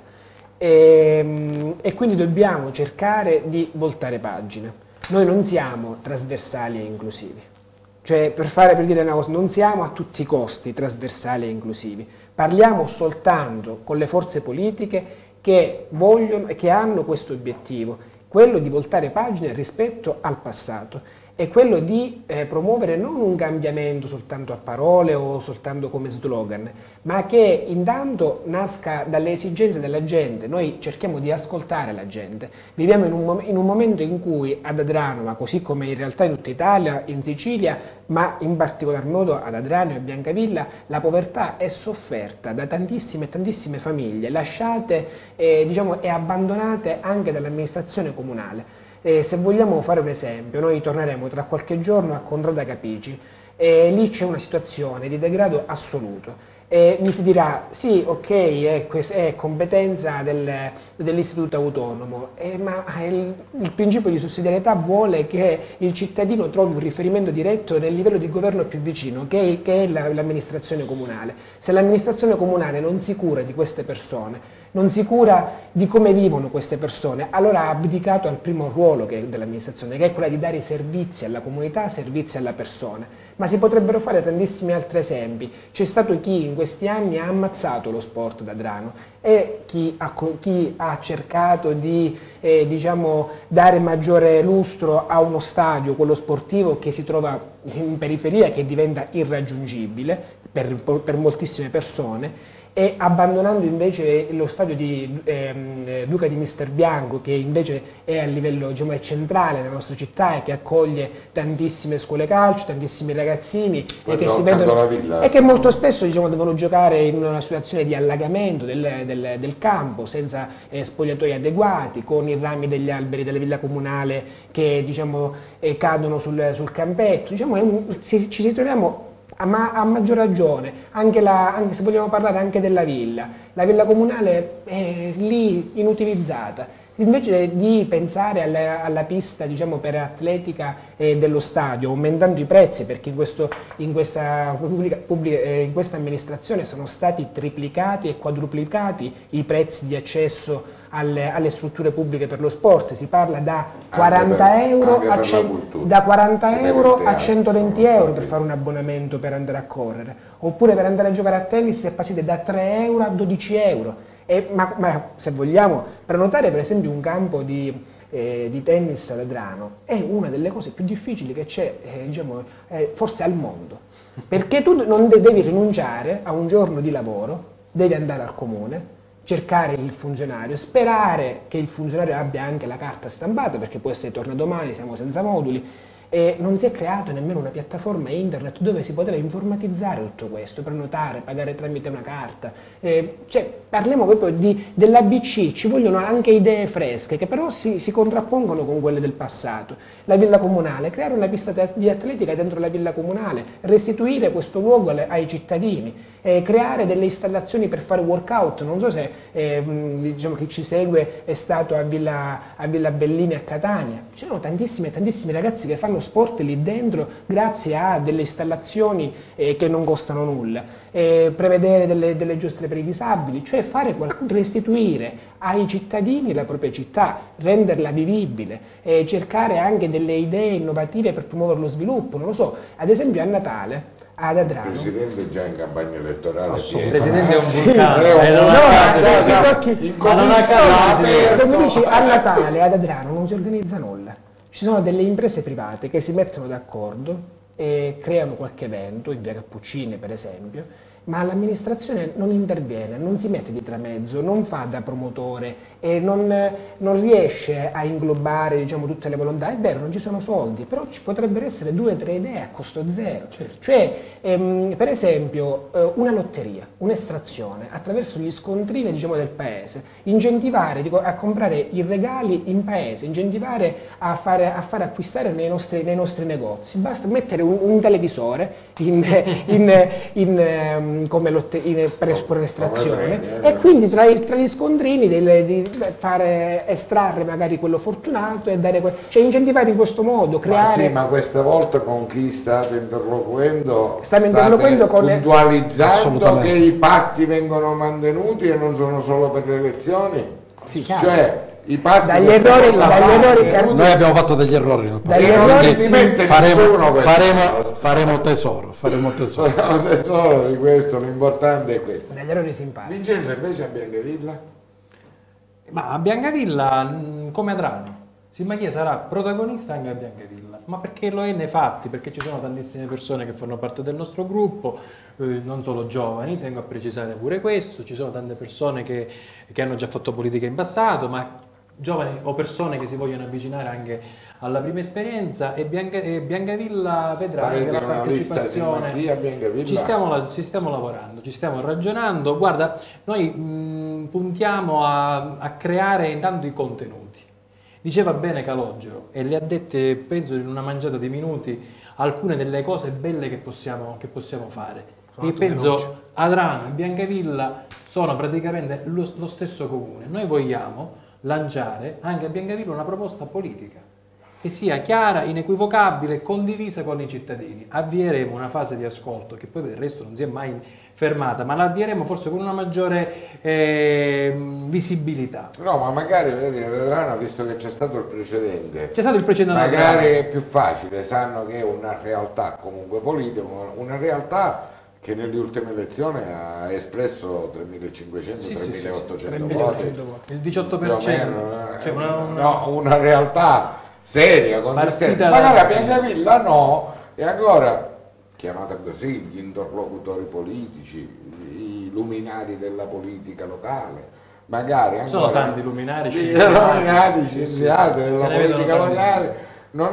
e, e quindi dobbiamo cercare di voltare pagina. Noi non siamo trasversali e inclusivi, cioè per fare, per dire una cosa, non siamo a tutti i costi trasversali e inclusivi, parliamo soltanto con le forze politiche che vogliono e che hanno questo obiettivo, quello di voltare pagina rispetto al passato. È quello di eh, promuovere non un cambiamento soltanto a parole o soltanto come slogan, ma che intanto nasca dalle esigenze della gente. Noi cerchiamo di ascoltare la gente. Viviamo in un, mom- in un momento in cui ad Adrano, ma così come in realtà in tutta Italia, in Sicilia, ma in particolar modo ad Adrano e a Biancavilla, la povertà è sofferta da tantissime e tantissime famiglie, lasciate eh, diciamo, e abbandonate anche dall'amministrazione comunale. E se vogliamo fare un esempio, noi torneremo tra qualche giorno a Contrada Capici e lì c'è una situazione di degrado assoluto. E mi si dirà, sì, ok, è, è competenza del, dell'istituto autonomo, eh, ma il, il principio di sussidiarietà vuole che il cittadino trovi un riferimento diretto nel livello di governo più vicino, che, che è la, l'amministrazione comunale. Se l'amministrazione comunale non si cura di queste persone, non si cura di come vivono queste persone, allora ha abdicato al primo ruolo che dell'amministrazione, che è quella di dare servizi alla comunità, servizi alla persona. Ma si potrebbero fare tantissimi altri esempi. C'è stato chi in questi anni ha ammazzato lo sport da Adrano e chi ha, chi ha cercato di eh, diciamo, dare maggiore lustro a uno stadio, quello sportivo, che si trova in periferia, che diventa irraggiungibile per, per moltissime persone, e abbandonando invece lo stadio di ehm, Duca di Mister Bianco, che invece è a livello, diciamo, è centrale nella nostra città e che accoglie tantissime scuole calcio, tantissimi ragazzini e che, si vedono, villa, e che molto spesso, diciamo, devono giocare in una situazione di allagamento del, del, del campo, senza eh, spogliatoi adeguati, con i rami degli alberi della villa comunale che, diciamo, eh, cadono sul, sul campetto. Diciamo, è un, ci, ci ritroviamo ma a maggior ragione, anche, la, anche se vogliamo parlare anche della villa, la villa comunale è lì inutilizzata. Invece di pensare alla, alla pista, diciamo, per atletica eh, dello stadio, aumentando i prezzi, perché in, questo, in, questa, pubblica, pubblica, eh, in questa amministrazione sono stati triplicati e quadruplicati i prezzi di accesso alle, alle strutture pubbliche per lo sport, si parla da quaranta euro a, da quaranta euro a centoventi euro per fare un abbonamento per andare a correre, oppure per andare a giocare a tennis è passate da tre euro a dodici euro. E, ma, ma se vogliamo prenotare per esempio un campo di, eh, di tennis ad Adrano è una delle cose più difficili che c'è, eh, diciamo, eh, forse al mondo, perché tu non de- devi rinunciare a un giorno di lavoro, devi andare al comune, cercare il funzionario, sperare che il funzionario abbia anche la carta stampata, perché può essere torna domani, siamo senza moduli, e non si è creato nemmeno una piattaforma internet dove si poteva informatizzare tutto questo, prenotare, pagare tramite una carta. Eh, cioè, parliamo proprio di, dell'A B C, ci vogliono anche idee fresche che però si, si contrappongono con quelle del passato. La villa comunale, creare una pista di atletica dentro la villa comunale, restituire questo luogo alle, ai cittadini, eh, creare delle installazioni per fare workout. Non so se eh, diciamo, chi ci segue è stato a Villa, a Villa Bellini a Catania. C'erano tantissimi tantissimi ragazzi che fanno sport lì dentro grazie a delle installazioni eh, che non costano nulla. Eh, prevedere delle, delle giostre per i disabili, cioè fare restituire ai cittadini la propria città, renderla vivibile, eh, cercare anche delle idee innovative per promuovere lo sviluppo. Non lo so, ad esempio a Natale ad Adrano. Il Presidente è già in campagna elettorale. Il Presidente è un Sì, vulcano. è un- eh, non no, a caso, no, sì, no, sì. in Ma non a comincia caso, aperto. sì. Se mi dici a Natale ad Adrano non si organizza nulla, ci sono delle imprese private che si mettono d'accordo e creano qualche evento, in via Cappuccini per esempio, ma l'amministrazione non interviene, non si mette di tramezzo, non fa da promotore e non, non riesce a inglobare, diciamo, tutte le volontà. È vero, non ci sono soldi, però ci potrebbero essere due o tre idee a costo zero. Certo. Cioè, ehm, per esempio, eh, una lotteria, un'estrazione attraverso gli scontrini, diciamo, del paese, incentivare dico, a comprare i regali in paese, incentivare a fare, a fare acquistare nei nostri, nei nostri negozi. Basta mettere un, un televisore in, in, in, in come lotte, in, per, per l'estrazione e quindi tra, tra gli scontrini delle, di fare estrarre magari quello fortunato e dare que cioè incentivare in questo modo, creare. Ma sì, ma questa volta con chi state interloquendo? Stiamo interloquendo con puntualizzando che i patti vengono mantenuti e non sono solo per le elezioni? Sì, cioè i patti dagli errori, dagli errori che noi abbiamo fatto degli errori nel Dagli passato. errori Quindi si mette faremo, nessuno per faremo, questo. faremo tesoro, faremo tesoro. Faremo tesoro di questo, l'importante è questo. dagli errori si impara. Vincenzo invece a Biancavilla? Ma a Biancavilla, mh, come Adrano, Simmaghia sarà protagonista anche a Biancavilla, ma perché lo è nei fatti, perché ci sono tantissime persone che fanno parte del nostro gruppo, eh, non solo giovani, tengo a precisare pure questo, ci sono tante persone che, che hanno già fatto politica in passato, ma giovani o persone che si vogliono avvicinare anche alla prima esperienza e, Bianca, e Biancavilla vedrà Farete che la una lista di partecipazione Macchia a Biancavilla? ci stiamo, ci stiamo lavorando, ci stiamo ragionando. Guarda, noi mh, puntiamo a, a creare intanto i contenuti. Diceva bene Calogero e le ha dette, penso in una mangiata di minuti, alcune delle cose belle che possiamo, che possiamo fare. E penso Adrano e Biancavilla sono praticamente lo, lo stesso comune. Noi vogliamo lanciare anche a Biancavilla una proposta politica che sia chiara, inequivocabile, condivisa con i cittadini. Avvieremo una fase di ascolto che poi per il resto non si è mai fermata, ma la avvieremo forse con una maggiore eh, visibilità. No, ma magari, vedi, Adrano, visto che c'è stato il precedente, C'è stato il precedente. magari è più facile, sanno che è una realtà comunque politica, una realtà che nelle ultime elezioni ha espresso tremilacinquecento Sì, sì, sì, tremilaottocento tremilaottocento voti. voti. Il diciotto per Più o cento. meno, Cioè una, una... no, una realtà seria, consistente. Partita Magari da- a Biancavilla no, e ancora, chiamata così, gli interlocutori politici, i luminari della politica locale, magari ancora... Sono tanti luminari, Sì, scienziati. luminari, scienziati Se della ne vedono politica tanti. locale, non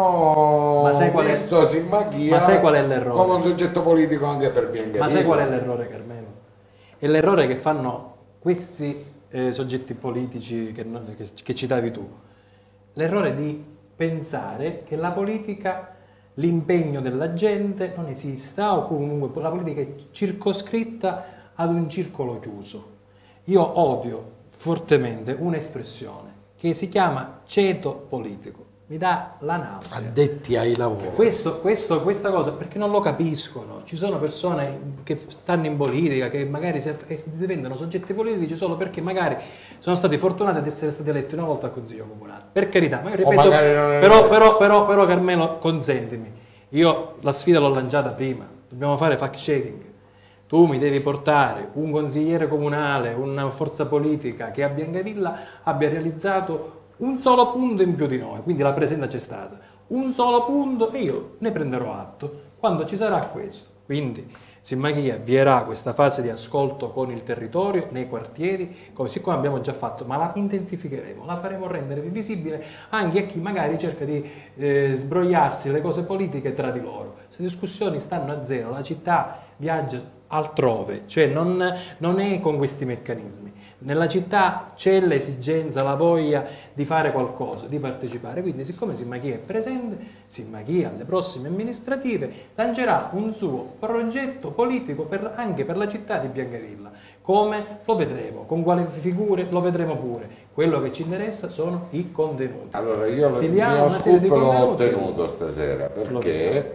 hanno Ma sai qual è- visto Simmaghia Ma sai qual è l'errore? come un soggetto politico anche per Biancavilla. Ma sai qual è l'errore, Carmelo? È l'errore che fanno questi eh, soggetti politici che, non- che, che citavi tu. L'errore di pensare che la politica, l'impegno della gente non esista o comunque la politica è circoscritta ad un circolo chiuso. Io odio fortemente un'espressione che si chiama ceto politico. Mi dà la nausea. Addetti ai lavori. Questo, questo, questa cosa perché non lo capiscono. Ci sono persone che stanno in politica che magari si, si diventano soggetti politici solo perché magari sono stati fortunati ad essere stati eletti una volta al Consiglio Comunale. Per carità, ma io ripeto, magari non è però, vero. però, però, però Carmelo, consentimi, io la sfida l'ho lanciata prima, dobbiamo fare fact checking. Tu mi devi portare un consigliere comunale, una forza politica che a Biancavilla abbia realizzato un solo punto in più di noi, quindi la presenza c'è stata, un solo punto e io ne prenderò atto quando ci sarà questo. Quindi Simmachia avvierà questa fase di ascolto con il territorio, nei quartieri, come, siccome abbiamo già fatto, ma la intensificheremo, la faremo rendere più visibile anche a chi magari cerca di eh, sbrogliarsi le cose politiche tra di loro. Se le discussioni stanno a zero, la città viaggia altrove, cioè non, non è con questi meccanismi. Nella città c'è l'esigenza, la voglia di fare qualcosa, di partecipare, quindi siccome Simmachia è presente, Simmachia alle prossime amministrative lancerà un suo progetto politico per, anche per la città di Biancavilla. Come? Lo vedremo, con quali figure lo vedremo pure. Quello che ci interessa sono i contenuti. Allora io Stiliamo il mio una serie di scoop l'ho contenuti. ottenuto stasera, perché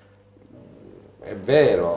è vero,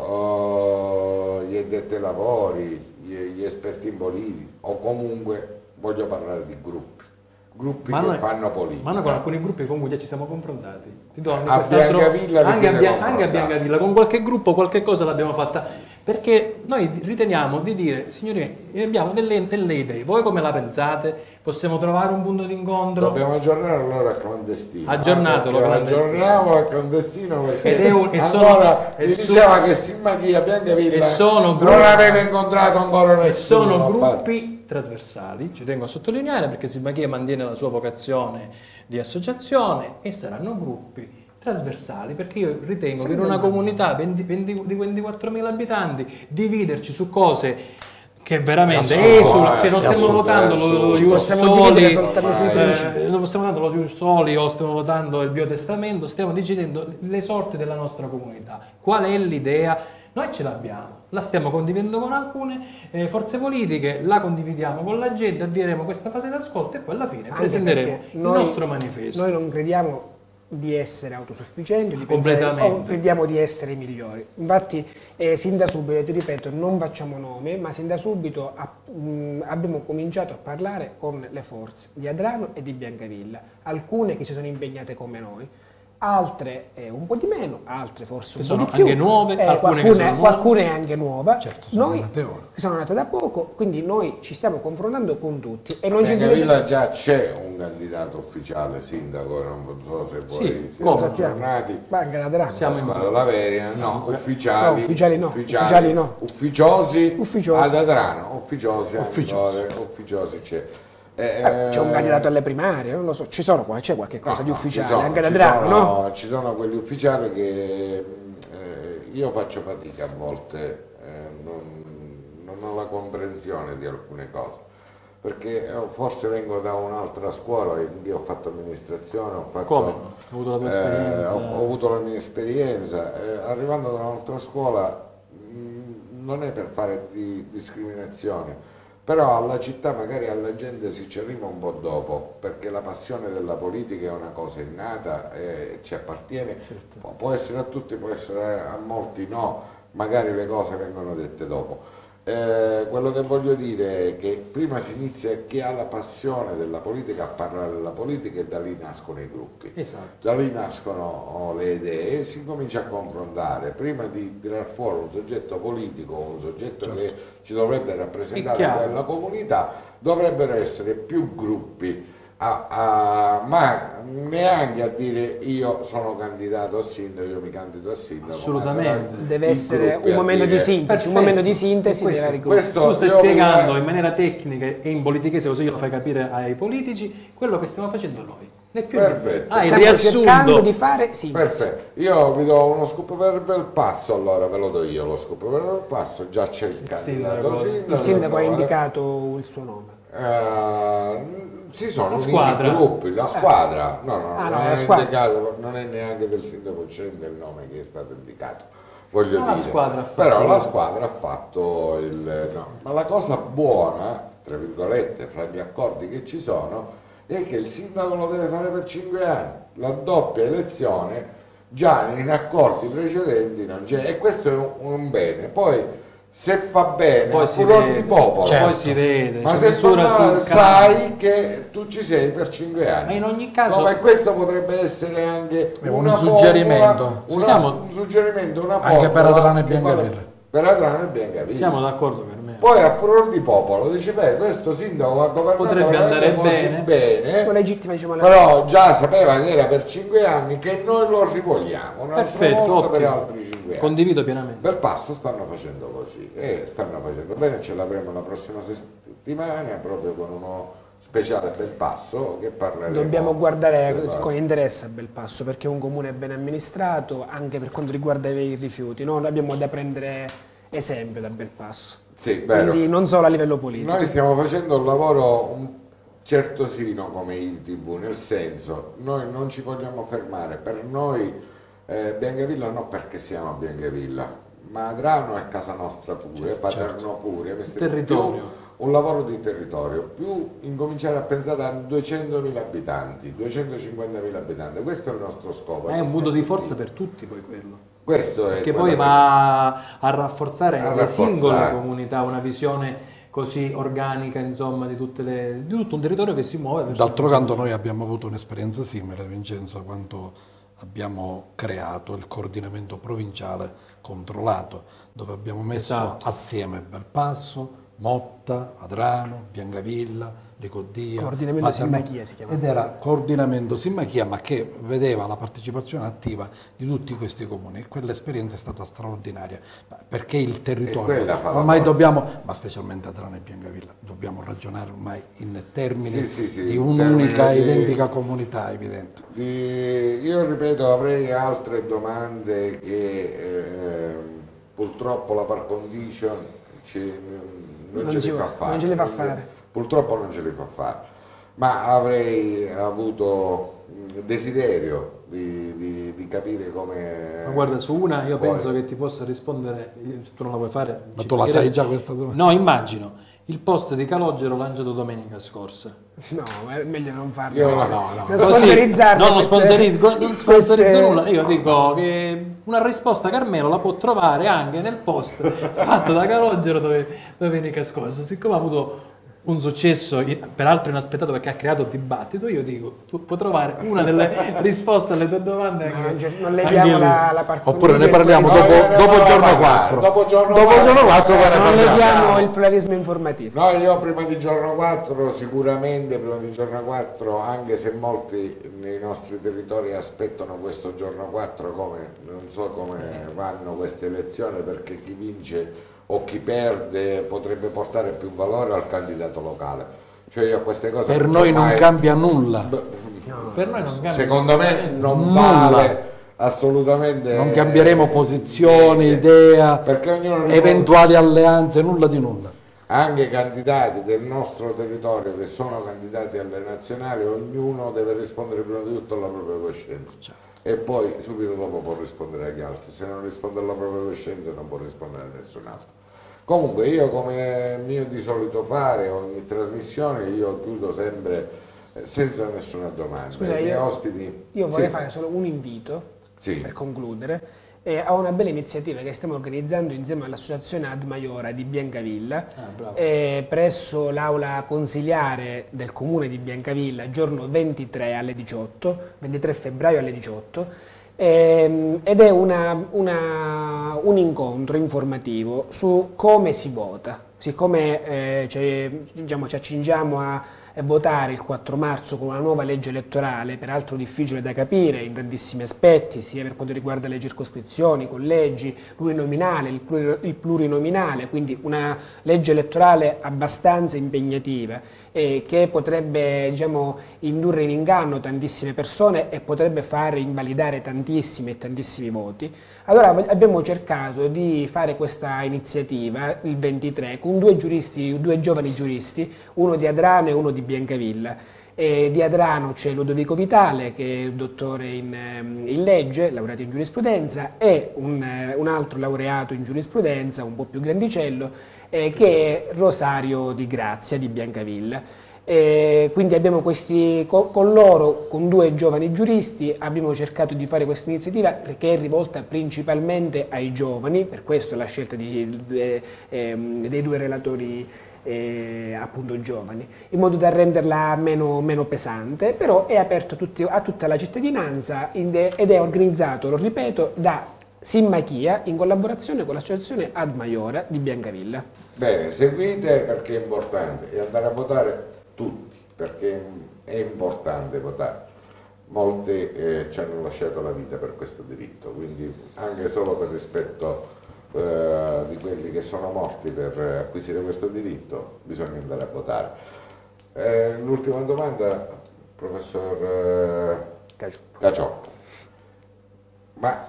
oh, gli addetti ai lavori, gli, gli esperti in politica, o comunque voglio parlare di gruppi, gruppi ma che noi, fanno politica. Ma noi con alcuni gruppi comunque già ci siamo confrontati. Ti do anche A quest'altro- Biancavilla vi anche, a siete Bia- anche a confrontati. Biancavilla, con qualche gruppo, qualche cosa l'abbiamo fatta. Perché noi riteniamo di dire, signori, abbiamo delle, delle idee, voi come la pensate? Possiamo trovare un punto d'incontro? Dobbiamo aggiornare allora clandestino. Aggiornatelo eh, clandestino. Aggiorniamo al clandestino perché Ed è un- e sono- allora e mi sono- diceva che Simmachia Biancavilla e sono non gruppi- aveva incontrato ancora nessuno. E sono a parte- gruppi trasversali, ci tengo a sottolineare, perché Simmachia mantiene la sua vocazione di associazione e saranno gruppi trasversali, perché io ritengo che in una comunità venti, venti, di ventiquattromila abitanti dividerci su cose che veramente Assurdo, esulano, cioè non eh, stiamo assurdo, votando lo, assurdo. lo Ci Ius possiamo Soli, dividere soltanto sui eh, principi. non stiamo votando lo Ius Soli o stiamo votando il biotestamento, stiamo decidendo le sorti della nostra comunità. Qual è l'idea? Noi ce l'abbiamo, la stiamo condividendo con alcune eh, forze politiche, la condividiamo con la gente, avvieremo questa fase d'ascolto e poi alla fine Anche presenteremo perché il noi- nostro manifesto. Noi non crediamo di essere autosufficienti, di Completamente. pensare- o crediamo di essere i migliori. Infatti, eh, sin da subito, ti ripeto, non facciamo nome, ma sin da subito a- mh, abbiamo cominciato a parlare con le forze di Adrano e di Biancavilla, alcune che si sono impegnate come noi, altre eh, un po' di meno, altre forse un Che po' sono di più. anche nuove, Eh, alcune che qualcune, sono nuove. qualcune anche nuova. Certo, sono noi, nate ora. che sono nate da poco, quindi noi ci stiamo confrontando con tutti e non ci Biancavilla già c'è un candidato ufficiale sindaco, non so se voi Sì, siete come? aggiornati. Banca d'Adrano. Siamo in Squadra Laveria, no, ufficiali, No, ufficiali no, ufficiali no. ufficiosi, Ufficiosi. ad Adrano, ufficiosi, Ufficiosi. allora, ufficiosi c'è. Eh, Eh, c'è un eh, candidato alle primarie, non lo so, ci sono qua, c'è qualche cosa no, di no, ufficiale, ci sono, anche da ci Adrano, sono- no? Ci sono quelli ufficiali che eh, io faccio fatica a volte, eh, non, non ho la comprensione di alcune cose, perché eh, forse vengo da un'altra scuola, io ho fatto amministrazione, ho fatto... Come no? Ho avuto la tua eh, esperienza. ho, ho avuto la mia esperienza, eh, arrivando da un'altra scuola mh, non è per fare di discriminazione, però alla città magari alla gente si ci arriva un po' dopo, perché la passione della politica è una cosa innata e ci appartiene, può, può essere a tutti, può essere a molti no, magari le cose vengono dette dopo. Eh, quello che voglio dire è che prima si inizia chi ha la passione della politica a parlare della politica e da lì nascono i gruppi. Esatto. Da lì nascono oh, le idee e si comincia a confrontare. Prima di tirar fuori un soggetto politico, un soggetto che ci dovrebbe È rappresentare chiaro. quella comunità, dovrebbero essere più gruppi, a- a- ma neanche a dire io sono candidato a sindaco, io mi candido a sindaco. ma Assolutamente. saranno Deve i essere gruppi un a momento dire- di sintesi, Perfetto. un momento di sintesi Questo- deve avere i gruppi. questo- Tu stai io spiegando vorrei- in maniera tecnica e in politichese, così glielo fai capire ai politici, quello che stiamo facendo noi. Né più né meno. Perfetto. Ah, il Stiamo cercando riassunto. di fare sintesi. Perfetto, io vi do uno scoop per Bel Passo, allora ve lo do io lo scoop per Bel Passo, già c'è il candidato sindaco. Il sindaco ha no, indicato il suo nome. eh, si sono La uniti squadra. i gruppi, la squadra, no, no, Ah, no, non, la è squadra. indicato, non è neanche del sindaco Cende il nome che è stato indicato, voglio Ma la dire, squadra ha fatto- però la squadra ha fatto il... no. Ma la cosa buona, tra virgolette, fra gli accordi che ci sono, è che il sindaco lo deve fare per cinque anni, la doppia elezione già in accordi precedenti non c'è, e questo è un, un bene. Poi se fa bene, Poi a si furor vede, di popolo, Certo. poi si vede, ma si se fa misura sul male, campo. sai che tu ci sei per cinque anni. Ma in ogni caso- no, ma questo potrebbe essere anche È un una suggerimento. formula, una- Siamo- un suggerimento, una Anche per formula Adrano e che Biancavilla. vale- Per Adrano e Biancavilla. Siamo d'accordo per me. Poi a furor di popolo dice, beh, questo sindaco ha governato Potrebbe andare così bene. bene, Con legittima, diciamo, la... però già sapeva che era per cinque anni, che noi lo rivogliamo un'altra Perfetto, volta per ottimo. altri cinque anni. Condivido pienamente. Bel passo stanno facendo così e stanno facendo bene, ce l'avremo la prossima settimana proprio con uno speciale Bel Passo che parleremo. Dobbiamo guardare della... con interesse a Belpasso perché è un comune ben amministrato anche per quanto riguarda i rifiuti. Noi abbiamo da prendere esempio da Belpasso. Sì, vero. Quindi non solo a livello politico. Noi stiamo facendo un lavoro un certosino come I T V, nel senso, noi non ci vogliamo fermare, per noi eh, Biancavilla no perché siamo a Biancavilla, ma Adrano è casa nostra pure, Paterno pure, territorio. Più un lavoro di territorio, più incominciare a pensare a duecentomila abitanti, duecentocinquantamila abitanti, questo è il nostro scopo. Ma è un punto di forza per tutti poi quello. Questo è Che poi quello va a rafforzare a le rafforzare. singole comunità, una visione così organica, insomma, di, tutte le, di tutto un territorio che si muove. verso- D'altro canto noi abbiamo avuto un'esperienza simile, Vincenzo, quando abbiamo creato il coordinamento provinciale controllato, dove abbiamo messo Esatto. assieme Belpasso, Motta, Adrano, Biancavilla, Licodia, Coordinamento Paterno, Simmachia si chiama. ed era coordinamento Simmachia, ma che vedeva la partecipazione attiva di tutti questi comuni. Quell'esperienza è stata straordinaria, ma perché il E territorio quella fa la ormai forza. dobbiamo, ma specialmente Adrano e Biancavilla, dobbiamo ragionare ormai in termini Sì, sì, sì, di in un'unica termini di- identica comunità, evidente. Di- io ripeto, avrei altre domande che eh, purtroppo la par condition ci- non, Non ce ci li va- fa fare. non ce li fa fare. Purtroppo non ce li fa fare. Ma avrei avuto il desiderio di, di- di capire come... Ma guarda, su una io Poi- penso che ti possa rispondere, se tu non la vuoi fare. Ma ci tu la sai mancherebbe. già questa domanda? No, immagino. Il post di Calogero lanciato domenica scorsa. No, è meglio non farlo. Io- Queste- no, no. non Così, sponsorizzarle no, non queste- sponsorizzo, non sponsorizzo queste- nulla. Io dico che una risposta Carmelo la può trovare anche nel post fatto da Calogero dove, domenica scorsa. Siccome ha avuto un successo peraltro inaspettato perché ha creato dibattito, io dico tu puoi trovare una delle risposte alle tue domande No, anche, non, non anche leviamo lì. la, la par Oppure ne condicio e parliamo poi- No, dopo, no, no, dopo no, il giorno no, no, quattro. dopo il giorno Dopo il quattro. giorno quattro poi ne Non parliamo. leviamo il pluralismo informativo. No, io prima di giorno quattro, sicuramente prima di giorno quattro, anche se molti nei nostri territori aspettano questo giorno quattro, come non so come vanno queste elezioni, perché chi vince o chi perde potrebbe portare più valore al candidato locale. Cioè io a queste cose Per non noi c'ho non mai- cambia nulla, Per noi non cambia Secondo me assolutamente non Nulla. vale assolutamente. non cambieremo posizioni, niente. idea, Perché ognuno eventuali alleanze, nulla di nulla. anche candidati del nostro territorio che sono candidati alle nazionali, ognuno deve rispondere prima di tutto alla propria coscienza e poi subito dopo può rispondere agli altri. Se non risponde alla propria coscienza non può rispondere a nessun altro. Comunque io, come mio di solito fare ogni trasmissione, io chiudo sempre eh, senza nessuna domanda. Scusa, I miei io- ospiti... Io vorrei Sì. fare solo un invito Sì. per concludere. Eh, a una bella iniziativa che stiamo organizzando insieme all'associazione Ad Maiora di Biancavilla bravo. eh, presso l'aula consiliare del comune di Biancavilla giorno ventitré alle diciotto, ventitré febbraio alle diciotto. Ehm, ed è una- una- un incontro informativo su come si vota. Siccome eh, ci, diciamo, ci accingiamo a eh, votare il quattro marzo con una nuova legge elettorale, peraltro difficile da capire in tantissimi aspetti, sia per quanto riguarda le circoscrizioni, i collegi, l'uninominale, il, pluri- il plurinominale, quindi una legge elettorale abbastanza impegnativa e che potrebbe, diciamo, indurre in inganno tantissime persone e potrebbe fare invalidare tantissimi e tantissimi voti. Allora vo- abbiamo cercato di fare questa iniziativa il ventitré con due giuristi, due giovani giuristi, uno di Adrano e uno di Biancavilla. E di Adrano c'è Ludovico Vitale, che è dottore in, ehm, in legge, laureato in giurisprudenza, e un, eh, un altro laureato in giurisprudenza, un po' più grandicello, eh, che è Rosario Di Grazia di Biancavilla. E quindi abbiamo questi, co- con loro, con due giovani giuristi, abbiamo cercato di fare questa iniziativa che è rivolta principalmente ai giovani, per questo la scelta di- de- ehm, dei due relatori eh, appunto giovani, in modo da renderla meno, meno pesante, però è aperto a, tutti- a tutta la cittadinanza in de- ed è organizzato, lo ripeto, da Simmachia in collaborazione con l'associazione Ad Maiora di Biancavilla. Bene, seguite perché è importante e andare a votare tutti, perché è importante votare. Molti eh, ci hanno lasciato la vita per questo diritto, quindi anche solo per rispetto eh, di quelli che sono morti per acquisire questo diritto bisogna andare a votare. Eh, l'ultima domanda, professor eh, Cacioppo. Ma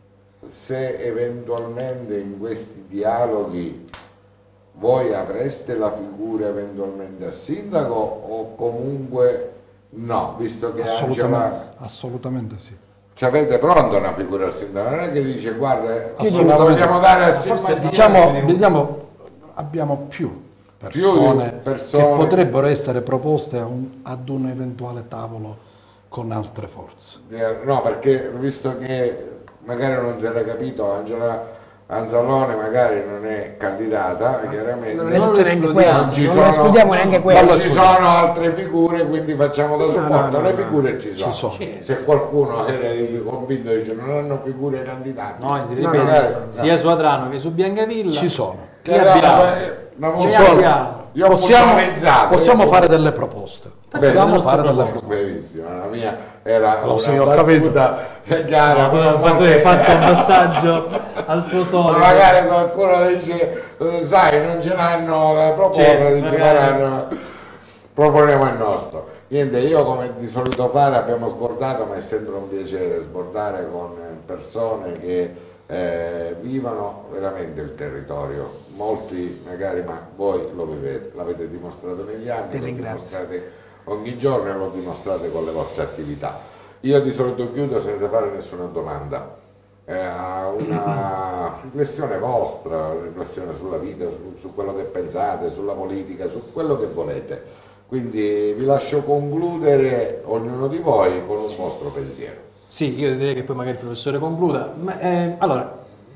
se eventualmente in questi dialoghi voi avreste la figura eventualmente a sindaco o comunque no, visto che Assolutamente, Angela... assolutamente sì. Ci avete pronta una figura al sindaco? Non è che dice guarda, la Assolutamente. vogliamo dare a Forse sindaco? diciamo, vediamo, abbiamo più persone, Più persone. che potrebbero essere proposte a un- ad un eventuale tavolo con altre forze. No, perché visto che magari non si era capito, Angela Anzalone magari non è candidata, chiaramente Non è detto neanche non questo, ci non sono- lo escludiamo neanche non questo. ci sono altre figure, quindi facciamo da supporto. no, no, Le no. figure ci sono. Ci sono. Se qualcuno era convinto dice non hanno figure candidate, No, ti no, ripeto, magari- sia su Adrano che su Biancavilla Ci sono. che Chi era- abbiamo? eh, una Ci volta- abbiamo. Io ho Possiamo, puntualizzato, possiamo io- fare delle proposte. Bene, Possiamo le fare nostre delle proposte. proposte. benissimo, la mia era Lo una sì, ho battuta chiara, No, però fatto, molte- hai fatto un passaggio al tuo ma solito. magari qualcuno dice eh, sai non ce l'hanno da proporre, Certo, dice, magari. "Faranno- proponiamo il nostro". Niente, io come di solito fare abbiamo sbordato, ma è sempre un piacere sbordare con persone che eh, vivono veramente il territorio. Molti magari, ma voi lo vivete, l'avete dimostrato negli anni, Ti lo ringrazio. dimostrate ogni giorno e lo dimostrate con le vostre attività. Io di solito chiudo senza fare nessuna domanda. Eh, a una riflessione vostra, una riflessione sulla vita, su, su quello che pensate, sulla politica, su quello che volete. Quindi vi lascio concludere ognuno di voi con un vostro pensiero. Sì, io direi che poi magari il professore concluda. Ma, eh, allora,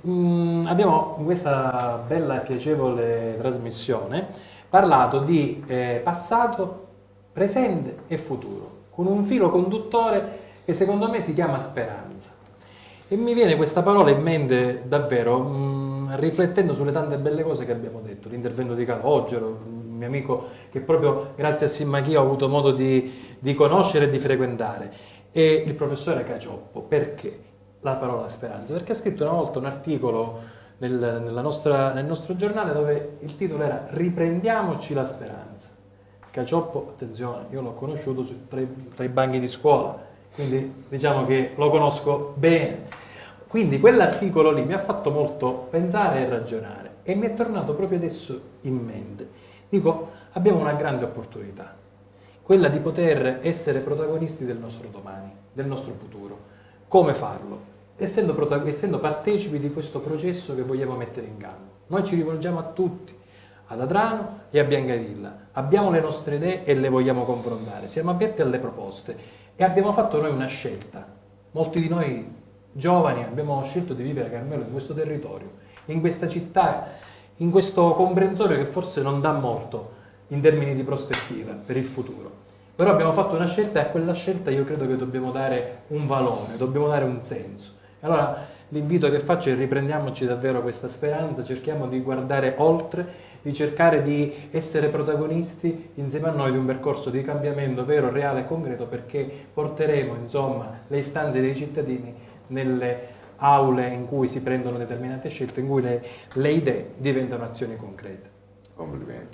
mh, abbiamo in questa bella e piacevole trasmissione parlato di eh, passato, presente e futuro, con un filo conduttore che secondo me si chiama speranza. E mi viene questa parola in mente davvero, mh, riflettendo sulle tante belle cose che abbiamo detto, l'intervento di Calogero, un mio amico che proprio grazie a Simmachia ho avuto modo di, di conoscere e di frequentare, e il professore Cacioppo. Perché la parola speranza? Perché ha scritto una volta un articolo nel, nella nostra, nel nostro giornale dove il titolo era "Riprendiamoci la speranza". Cacioppo, attenzione, io l'ho conosciuto su- tra, i, tra i banchi di scuola, quindi diciamo che lo conosco bene. Quindi quell'articolo lì mi ha fatto molto pensare e ragionare e mi è tornato proprio adesso in mente. Dico, abbiamo una grande opportunità, quella di poter essere protagonisti del nostro domani, del nostro futuro. Come farlo? Essendo, prota- essendo partecipi di questo processo che vogliamo mettere in campo. Noi ci rivolgiamo a tutti, ad Adrano e a Biancavilla. Abbiamo le nostre idee e le vogliamo confrontare. Siamo aperti alle proposte e abbiamo fatto noi una scelta. Molti di noi giovani abbiamo scelto di vivere, Carmelo, in questo territorio, in questa città, in questo comprensorio che forse non dà molto in termini di prospettiva per il futuro. Però abbiamo fatto una scelta e a quella scelta io credo che dobbiamo dare un valore, dobbiamo dare un senso. E allora l'invito che faccio è: riprendiamoci davvero questa speranza, cerchiamo di guardare oltre, di cercare di essere protagonisti insieme a noi di un percorso di cambiamento vero, reale e concreto, perché porteremo insomma le istanze dei cittadini nelle aule in cui si prendono determinate scelte, in cui le, le idee diventano azioni concrete. Complimenti.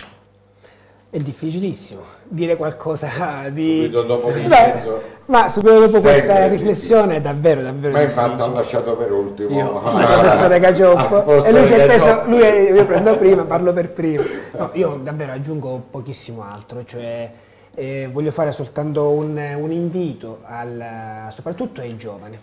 È difficilissimo dire qualcosa di... Subito dopo Beh, Vincenzo. ma subito dopo Sempre questa difficile. riflessione è davvero, davvero Ma infatti difficile. ho lasciato per ultimo Io- ah, Il professore Cacioppo, al e lui si è professore preso, Cacioppo. lui è- io prendo prima, parlo per primo. No, io davvero aggiungo pochissimo altro, cioè eh, voglio fare soltanto un, un invito al, soprattutto ai giovani,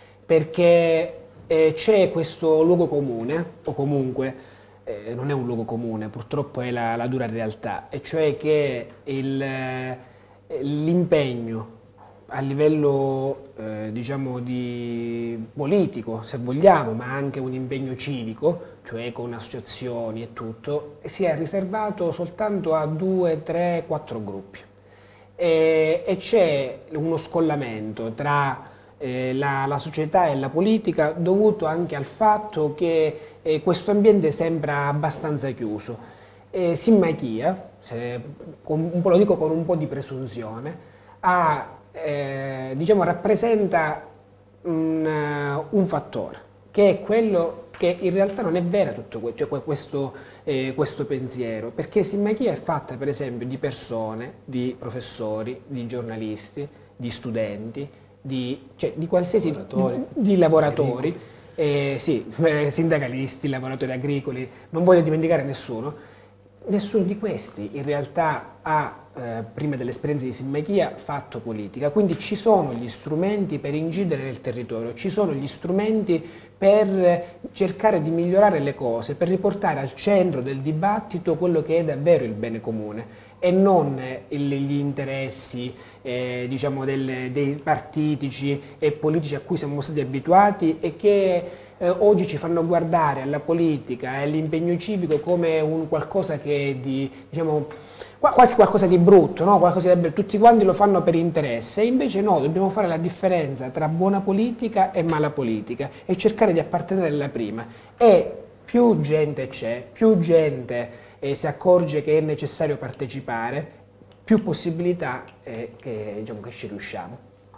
perché eh, c'è questo luogo comune, o comunque eh, non è un luogo comune, purtroppo è la, la dura realtà, e cioè che il, eh, l'impegno a livello eh, diciamo di politico, se vogliamo, ma anche un impegno civico, cioè con associazioni e tutto, si è riservato soltanto a due, tre, quattro gruppi. E, e c'è uno scollamento tra eh, la, la società e la politica, dovuto anche al fatto che eh, questo ambiente sembra abbastanza chiuso. Eh, Simmachia, se, con, un po', lo dico con un po' di presunzione, ha, eh, diciamo, rappresenta un, uh, un fattore, che è quello che in realtà non è vero tutto questo, cioè questo, eh, questo pensiero, perché Simmachia è fatta per esempio di persone, di professori, di giornalisti, di studenti, di, cioè, di qualsiasi lavoratori, di, di lavoratori eh, sì, eh, sindacalisti, lavoratori agricoli, non voglio dimenticare nessuno. Nessuno di questi in realtà ha, eh, prima dell'esperienza di Simmachia, fatto politica, quindi ci sono gli strumenti per incidere nel territorio, ci sono gli strumenti per cercare di migliorare le cose, per riportare al centro del dibattito quello che è davvero il bene comune e non il, gli interessi eh, diciamo del, dei partitici e politici a cui siamo stati abituati e che Eh, oggi ci fanno guardare alla politica e all'impegno civico come un qualcosa che è di, diciamo, quasi qualcosa di brutto, no? Qualcosa di, tutti quanti lo fanno per interesse, e invece no, dobbiamo fare la differenza tra buona politica e mala politica e cercare di appartenere alla prima. E più gente c'è, più gente eh, si accorge che è necessario partecipare, più possibilità è che, diciamo, che ci riusciamo.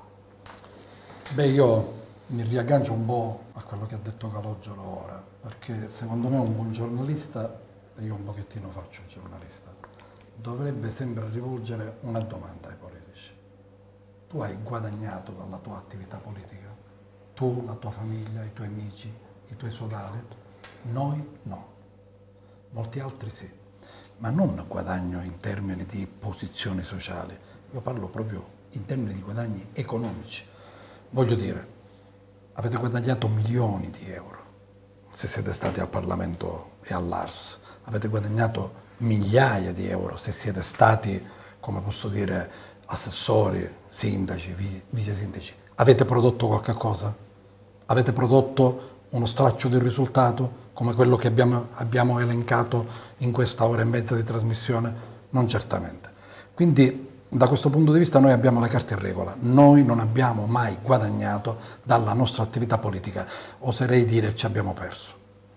Beh, io mi riaggancio un po' a quello che ha detto Calogero ora, perché secondo me un buon giornalista, e io un pochettino faccio il giornalista, dovrebbe sempre rivolgere una domanda ai politici. Tu hai guadagnato dalla tua attività politica? Tu, la tua famiglia, i tuoi amici, i tuoi sodali? Noi no. Molti altri sì. Ma non guadagno in termini di posizioni sociali, io parlo proprio in termini di guadagni economici. Voglio dire, avete guadagnato milioni di euro se siete stati al Parlamento e all'A R S, avete guadagnato migliaia di euro se siete stati, come posso dire, assessori, sindaci, vice sindaci. Avete prodotto qualche cosa? Avete prodotto uno straccio di risultato come quello che abbiamo, abbiamo elencato in questa ora e mezza di trasmissione? Non certamente. Quindi, da questo punto di vista noi abbiamo le carte in regola, noi non abbiamo mai guadagnato dalla nostra attività politica, oserei dire ci abbiamo perso.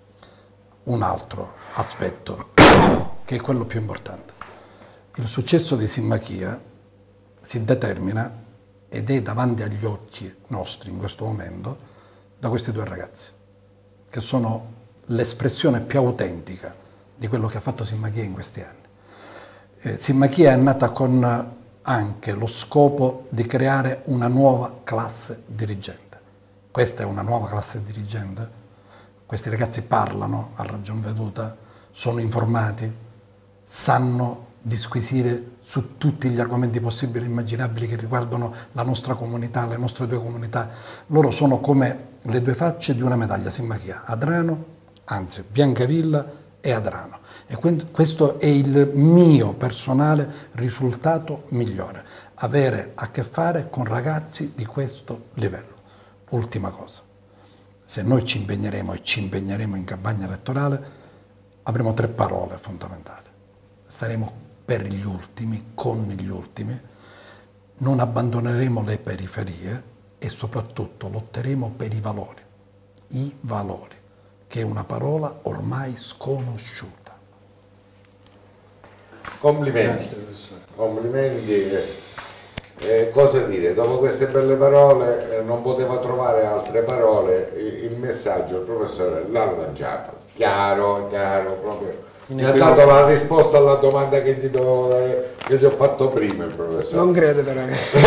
Un altro aspetto, che è quello più importante. Il successo di Simmachia si determina, ed è davanti agli occhi nostri in questo momento, da questi due ragazzi, che sono l'espressione più autentica di quello che ha fatto Simmachia in questi anni. Eh, Simmachia è nata con anche lo scopo di creare una nuova classe dirigente. Questa è una nuova classe dirigente? Questi ragazzi parlano a ragion veduta, sono informati, sanno disquisire su tutti gli argomenti possibili e immaginabili che riguardano la nostra comunità, le nostre due comunità. Loro sono come le due facce di una medaglia Simmachia, Adrano, anzi Biancavilla e Adrano. E questo è il mio personale risultato migliore, avere a che fare con ragazzi di questo livello. Ultima cosa, se noi ci impegneremo e ci impegneremo in campagna elettorale, avremo tre parole fondamentali. Saremo per gli ultimi, con gli ultimi, non abbandoneremo le periferie e soprattutto lotteremo per i valori, i valori, che è una parola ormai sconosciuta. Complimenti, complimenti. Eh, eh, cosa dire? Dopo queste belle parole eh, non poteva trovare altre parole, il, il messaggio il professore l'ha lanciato, chiaro, chiaro, proprio. Mi ha dato la risposta alla domanda che gli dovevo dare, che gli ho fatto prima il professore. Non credo però.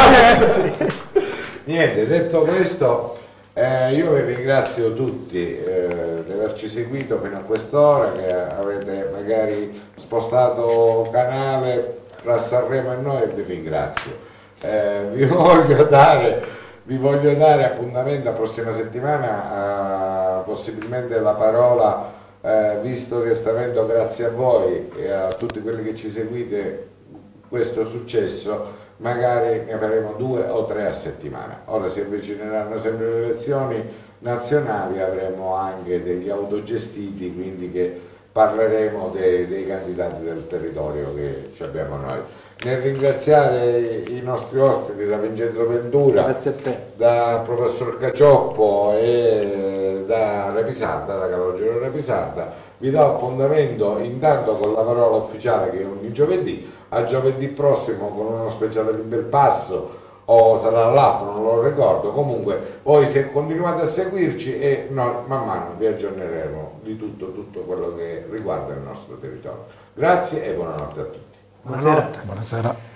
Niente, detto questo, eh, io vi ringrazio tutti eh, di averci seguito fino a quest'ora, che avete magari spostato canale tra Sanremo e noi, e vi ringrazio. Eh, vi voglio dare, vi voglio dare appuntamento la prossima settimana, a, possibilmente la parola, eh, visto che sta avendo, grazie a voi e a tutti quelli che ci seguite, questo successo, magari ne faremo due o tre a settimana. Ora si avvicineranno sempre le elezioni nazionali, avremo anche degli autogestiti, quindi che parleremo dei, dei candidati del territorio che ci abbiamo noi. nel ringraziare i nostri ospiti, da Vincenzo Ventura, Grazie a te. da professor Cacioppo e da Repisarda, da Calogero Repisarda. Vi do appuntamento intanto con la parola ufficiale, che è ogni giovedì, a giovedì prossimo con uno speciale di Belpasso, o sarà l'altro, non lo ricordo. Comunque voi se continuate a seguirci e noi man mano vi aggiorneremo di tutto, tutto quello che riguarda il nostro territorio. Grazie e buonanotte a tutti. Buonanotte. Buonasera.